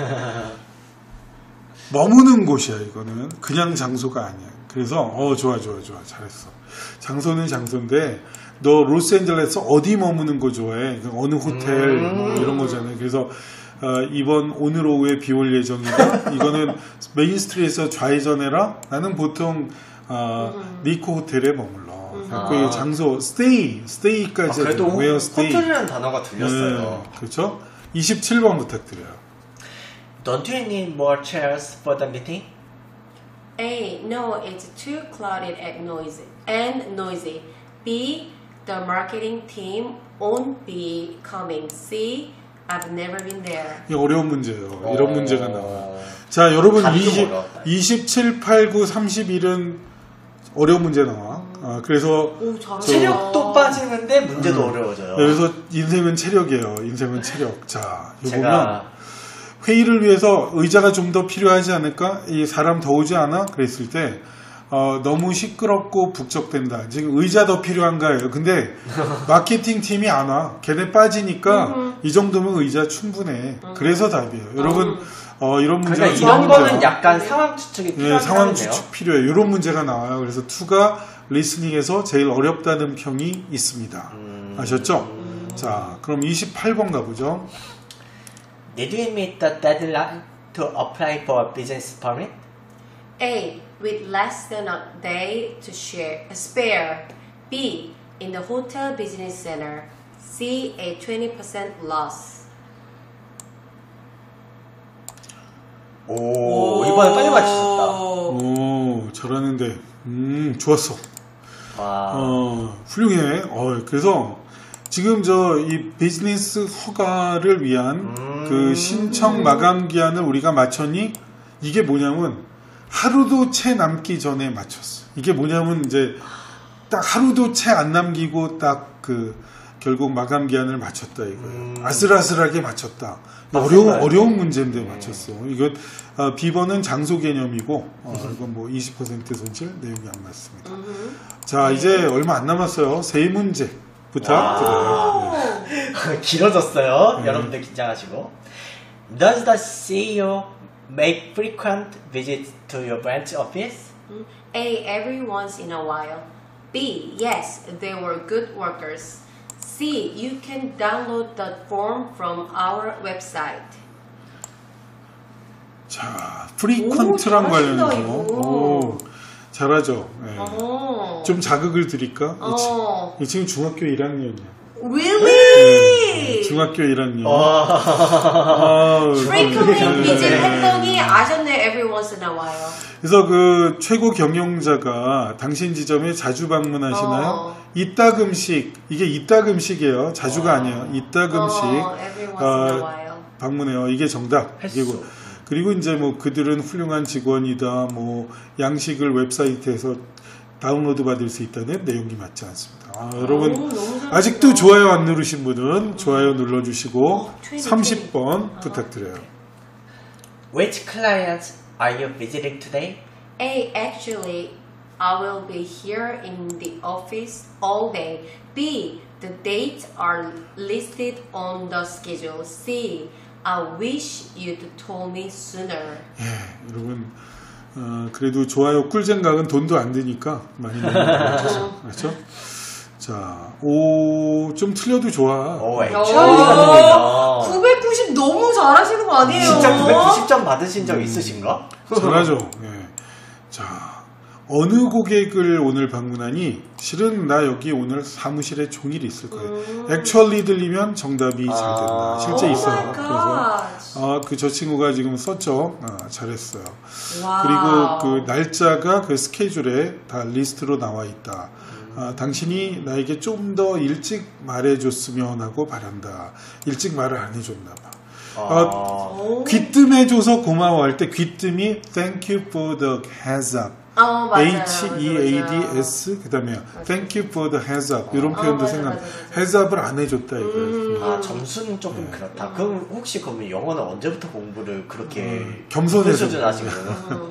머무는 곳이야, 이거는. 그냥 장소가 아니야. 그래서, 어, 좋아, 좋아, 좋아. 잘했어. 장소는 장소인데, 너 로스앤젤레스 어디 머무는 거 좋아해? 어느 호텔, 음. 뭐 이런 거잖아요. 그래서, 어, 이번, 오늘 오후에 비 올 예정이다. 이거는 메인스트리트에서 좌회전해라? 나는 보통, 어, 니코 호텔에 머물러. 그 아. 장소, stay, stay까지. 아, 그래도 where stay. 호텔이라는 단어가 들렸어요. 네, 그렇죠? 이십칠 번 부탁드려요. Don't you need more chairs for the meeting? A. No, it's too crowded and noisy. And noisy. B. The marketing team won't be coming. C. I've never been there. 이게 어려운 문제예요. 이런 어. 문제가 나와요. 자, 여러분 답이 좀 이십, 어려웠다. 이십칠, 팔, 구, 삼십일은 어려운 문제 나와. 아, 그래서 오, 잘한다. 체력도 빠지는데 문제도 음. 어려워져요. 그래서 인생은 체력이에요. 인생은 체력. 자, 이거 보면 제가 회의를 위해서 의자가 좀 더 필요하지 않을까? 이 사람 더 오지 않아? 그랬을 때 어, 너무 시끄럽고 북적된다. 지금 의자 더 필요한가요? 근데 마케팅 팀이 안 와. 걔네 빠지니까 이 정도면 의자 충분해. 그래서 답이에요. 여러분 어, 이런 문제가 그러니까 중요한 이런 거는 문제야. 약간 상황 추측이 네, 필요한 상황 상황이네요. 추측 필요해. 이런 문제가 나와요. 그래서 이가 리스닝에서 제일 어렵다는 평이 있습니다. 음. 아셨죠? 자, 그럼 이십팔 번 가보죠. Did you meet the deadline to apply for a business permit? A. With less than a day to share, spare. B. In the hotel business center. C. A twenty percent loss. 오, 이번에 빨리 맞추셨다. 오, 잘하는데. 음, 좋았어. 와. 어, 훌륭해. 어, 그래서 지금 저 이 비즈니스 허가를 위한 음. 그 신청 마감 기한을 우리가 맞췄니? 이게 뭐냐면 하루도 채 남기 전에 맞췄어. 이게 뭐냐면 이제 딱 하루도 채 안 남기고 딱 그 결국 마감 기한을 맞췄다 이거예요. 음. 아슬아슬하게 맞췄다. 맞습니다. 어려운 어려운 문제인데 맞췄어. 이건 어, 비번은 장소 개념이고 어, 이건 뭐 이십 퍼센트 손실 내용이 안 맞습니다. 자, 이제 얼마 안 남았어요. 세 문제 부탁드려요. 네. 길어졌어요. 네. 여러분들 긴장하시고. Does the C E O make frequent visits to your branch office? A. Every once in a while. B. Yes, they were good workers. C. You can download the form from our website. 자, 프리퀀트랑 오, 관련해서 잘하신다, 이거. 오, 잘하죠. 네. 어. 좀 자극을 드릴까? 이, 친- 어. 이 친구 중학교 일 학년이야. Really? 중학교 일 학년. 와. 아, Frequently 네. visit 했더니 아셨네. Every once in a while. 그래서 그 최고 경영자가 당신 지점에 자주 방문하시나요? 어. 이따금씩, 이게 이따금씩이에요. 자주가 와. 아니에요. 이따금씩 어, every once in a 아, while. 방문해요. 이게 정답. 횟수. 그리고, 그리고 이제 뭐 그들은 훌륭한 직원이다. 뭐 양식을 웹사이트에서 다운로드 받을 수 있다는 내용이 맞지 않습니다. 아, 여러분 오, 너무 잘하셨다. 아직도 좋아요 안 누르신 분은 좋아요 눌러주시고 어, 이십, 삼십 번 이십. 부탁드려요. Which clients are you visiting today? A. Actually, I will be here in the office all day. B. The dates are listed on the schedule. C. I wish you'd told me sooner. 예, 여러분 어, 그래도 좋아요 꿀잼각은 돈도 안 드니까 많이 넣어주세요. 그렇죠? 자, 오, 좀 틀려도 좋아. 오, 오, 액츄얼리군요. 구백구십 너무 잘하시는 거 아니에요? 진짜 구백구십 점 받으신 적 있으신가? 잘하죠. 예. 자, 어느 고객을 오늘 방문하니? 실은 나 여기 오늘 사무실에 종일 있을 거예요. 음. 액츄얼리 들리면 정답이 잘 된다. 아. 실제 Oh 있어요. my 그래서 gosh. 아, 그 저 친구가 지금 썼죠. 아, 잘했어요. 와우. 그리고 그 날짜가 그 스케줄에 다 리스트로 나와 있다. 아, 당신이 나에게 좀 더 일찍 말해줬으면 하고 바란다. 일찍 말을 안 해줬나 봐. 아, 오. 귀뜸해줘서 고마워할 때 귀뜸이 Thank you for the heads up. 어, 맞아요. H E A D S 그 다음에 Thank you for the heads up 이런 어, 표현도 맞아, 생각. 맞아, 맞아. heads up을 안 해줬다 이거예요. 음. 아, 점수는 조금 그렇다. 그럼 혹시 그러면 영어는 언제부터 공부를 그렇게 음, 겸손해서 수준 하신 거예요? 음.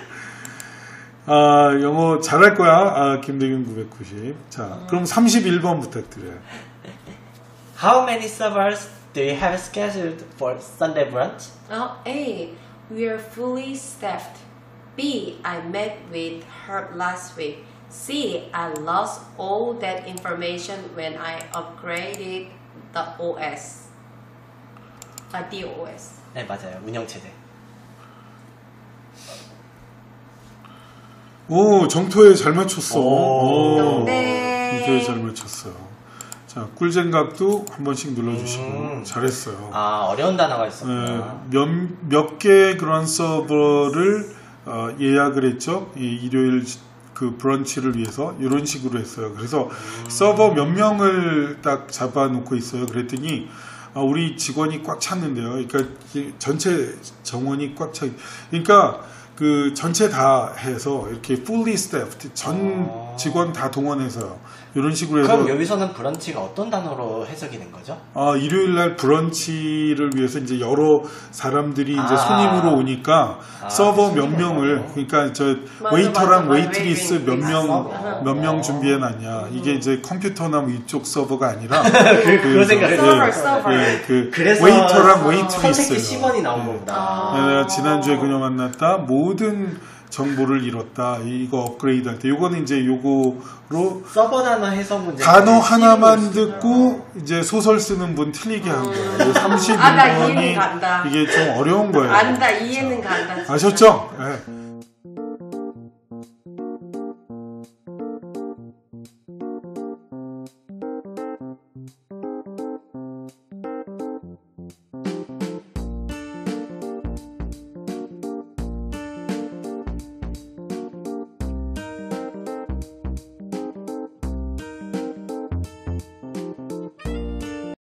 아, 영어 잘할 거야. 아, 김대균 구백구십. 자, 그럼 삼십일 번 부탁드려요. How many servers do you have scheduled for Sunday brunch? 어, A. We are fully staffed. B. I met with her last week. C. I lost all that information when I upgraded the O S. 아, DOS. 네, 맞아요. 운영체제. 오, 정토에 잘 맞췄어. 오. 네. 정토에 잘 맞췄어요. 자, 꿀잼각도 한 번씩 눌러주시고 음. 잘했어요. 아, 어려운 단어가 네, 있었구나. 몇, 몇 개의 그런 서버를 어, 예약을 했죠. 이 일요일 그 브런치를 위해서 이런 식으로 했어요. 그래서 음. 서버 몇 명을 딱 잡아놓고 있어요. 그랬더니 아, 우리 직원이 꽉 찼는데요. 그러니까 이 전체 정원이 꽉 차. 그러니까 그 전체 다 해서 이렇게 fully staffed 전 어. 직원 다 동원해서요. 이런 식으로 해서 그럼 여기서는 브런치가 어떤 단어로 해석이 된 거죠? 아, 일요일 날 브런치를 위해서 이제 여러 사람들이 이제 아. 손님으로 오니까 아, 서버 몇 손님으로. 명을 그러니까 저 맞아, 웨이터랑 맞아, 맞아. 웨이트리스 웨이팅, 몇 명 웨이팅. 몇 명 어. 준비해 놨냐. 이게 이제 컴퓨터나 뭐 이쪽 서버가 아니라 그, 그런 생각을 서버, 했어요. 서버. 예, 그 그래서 웨이터랑 선택지 웨이트리스 십 원이 나온 거구나. 아. 예, 지난주에 그녀 만났다 모든 정보를 잃었다. 이거 업그레이드 할 때 요거는 이제 요거로 서버 단어 해석 문제. 단어 하나만 듣고 이제 소설 쓰는 분 틀리게 한 거예요. 삼십일 번이 아, 나 이해는 간다. 이게 좀 어려운 거예요. 안다, 이해는 간다. 진짜. 아셨죠? 네.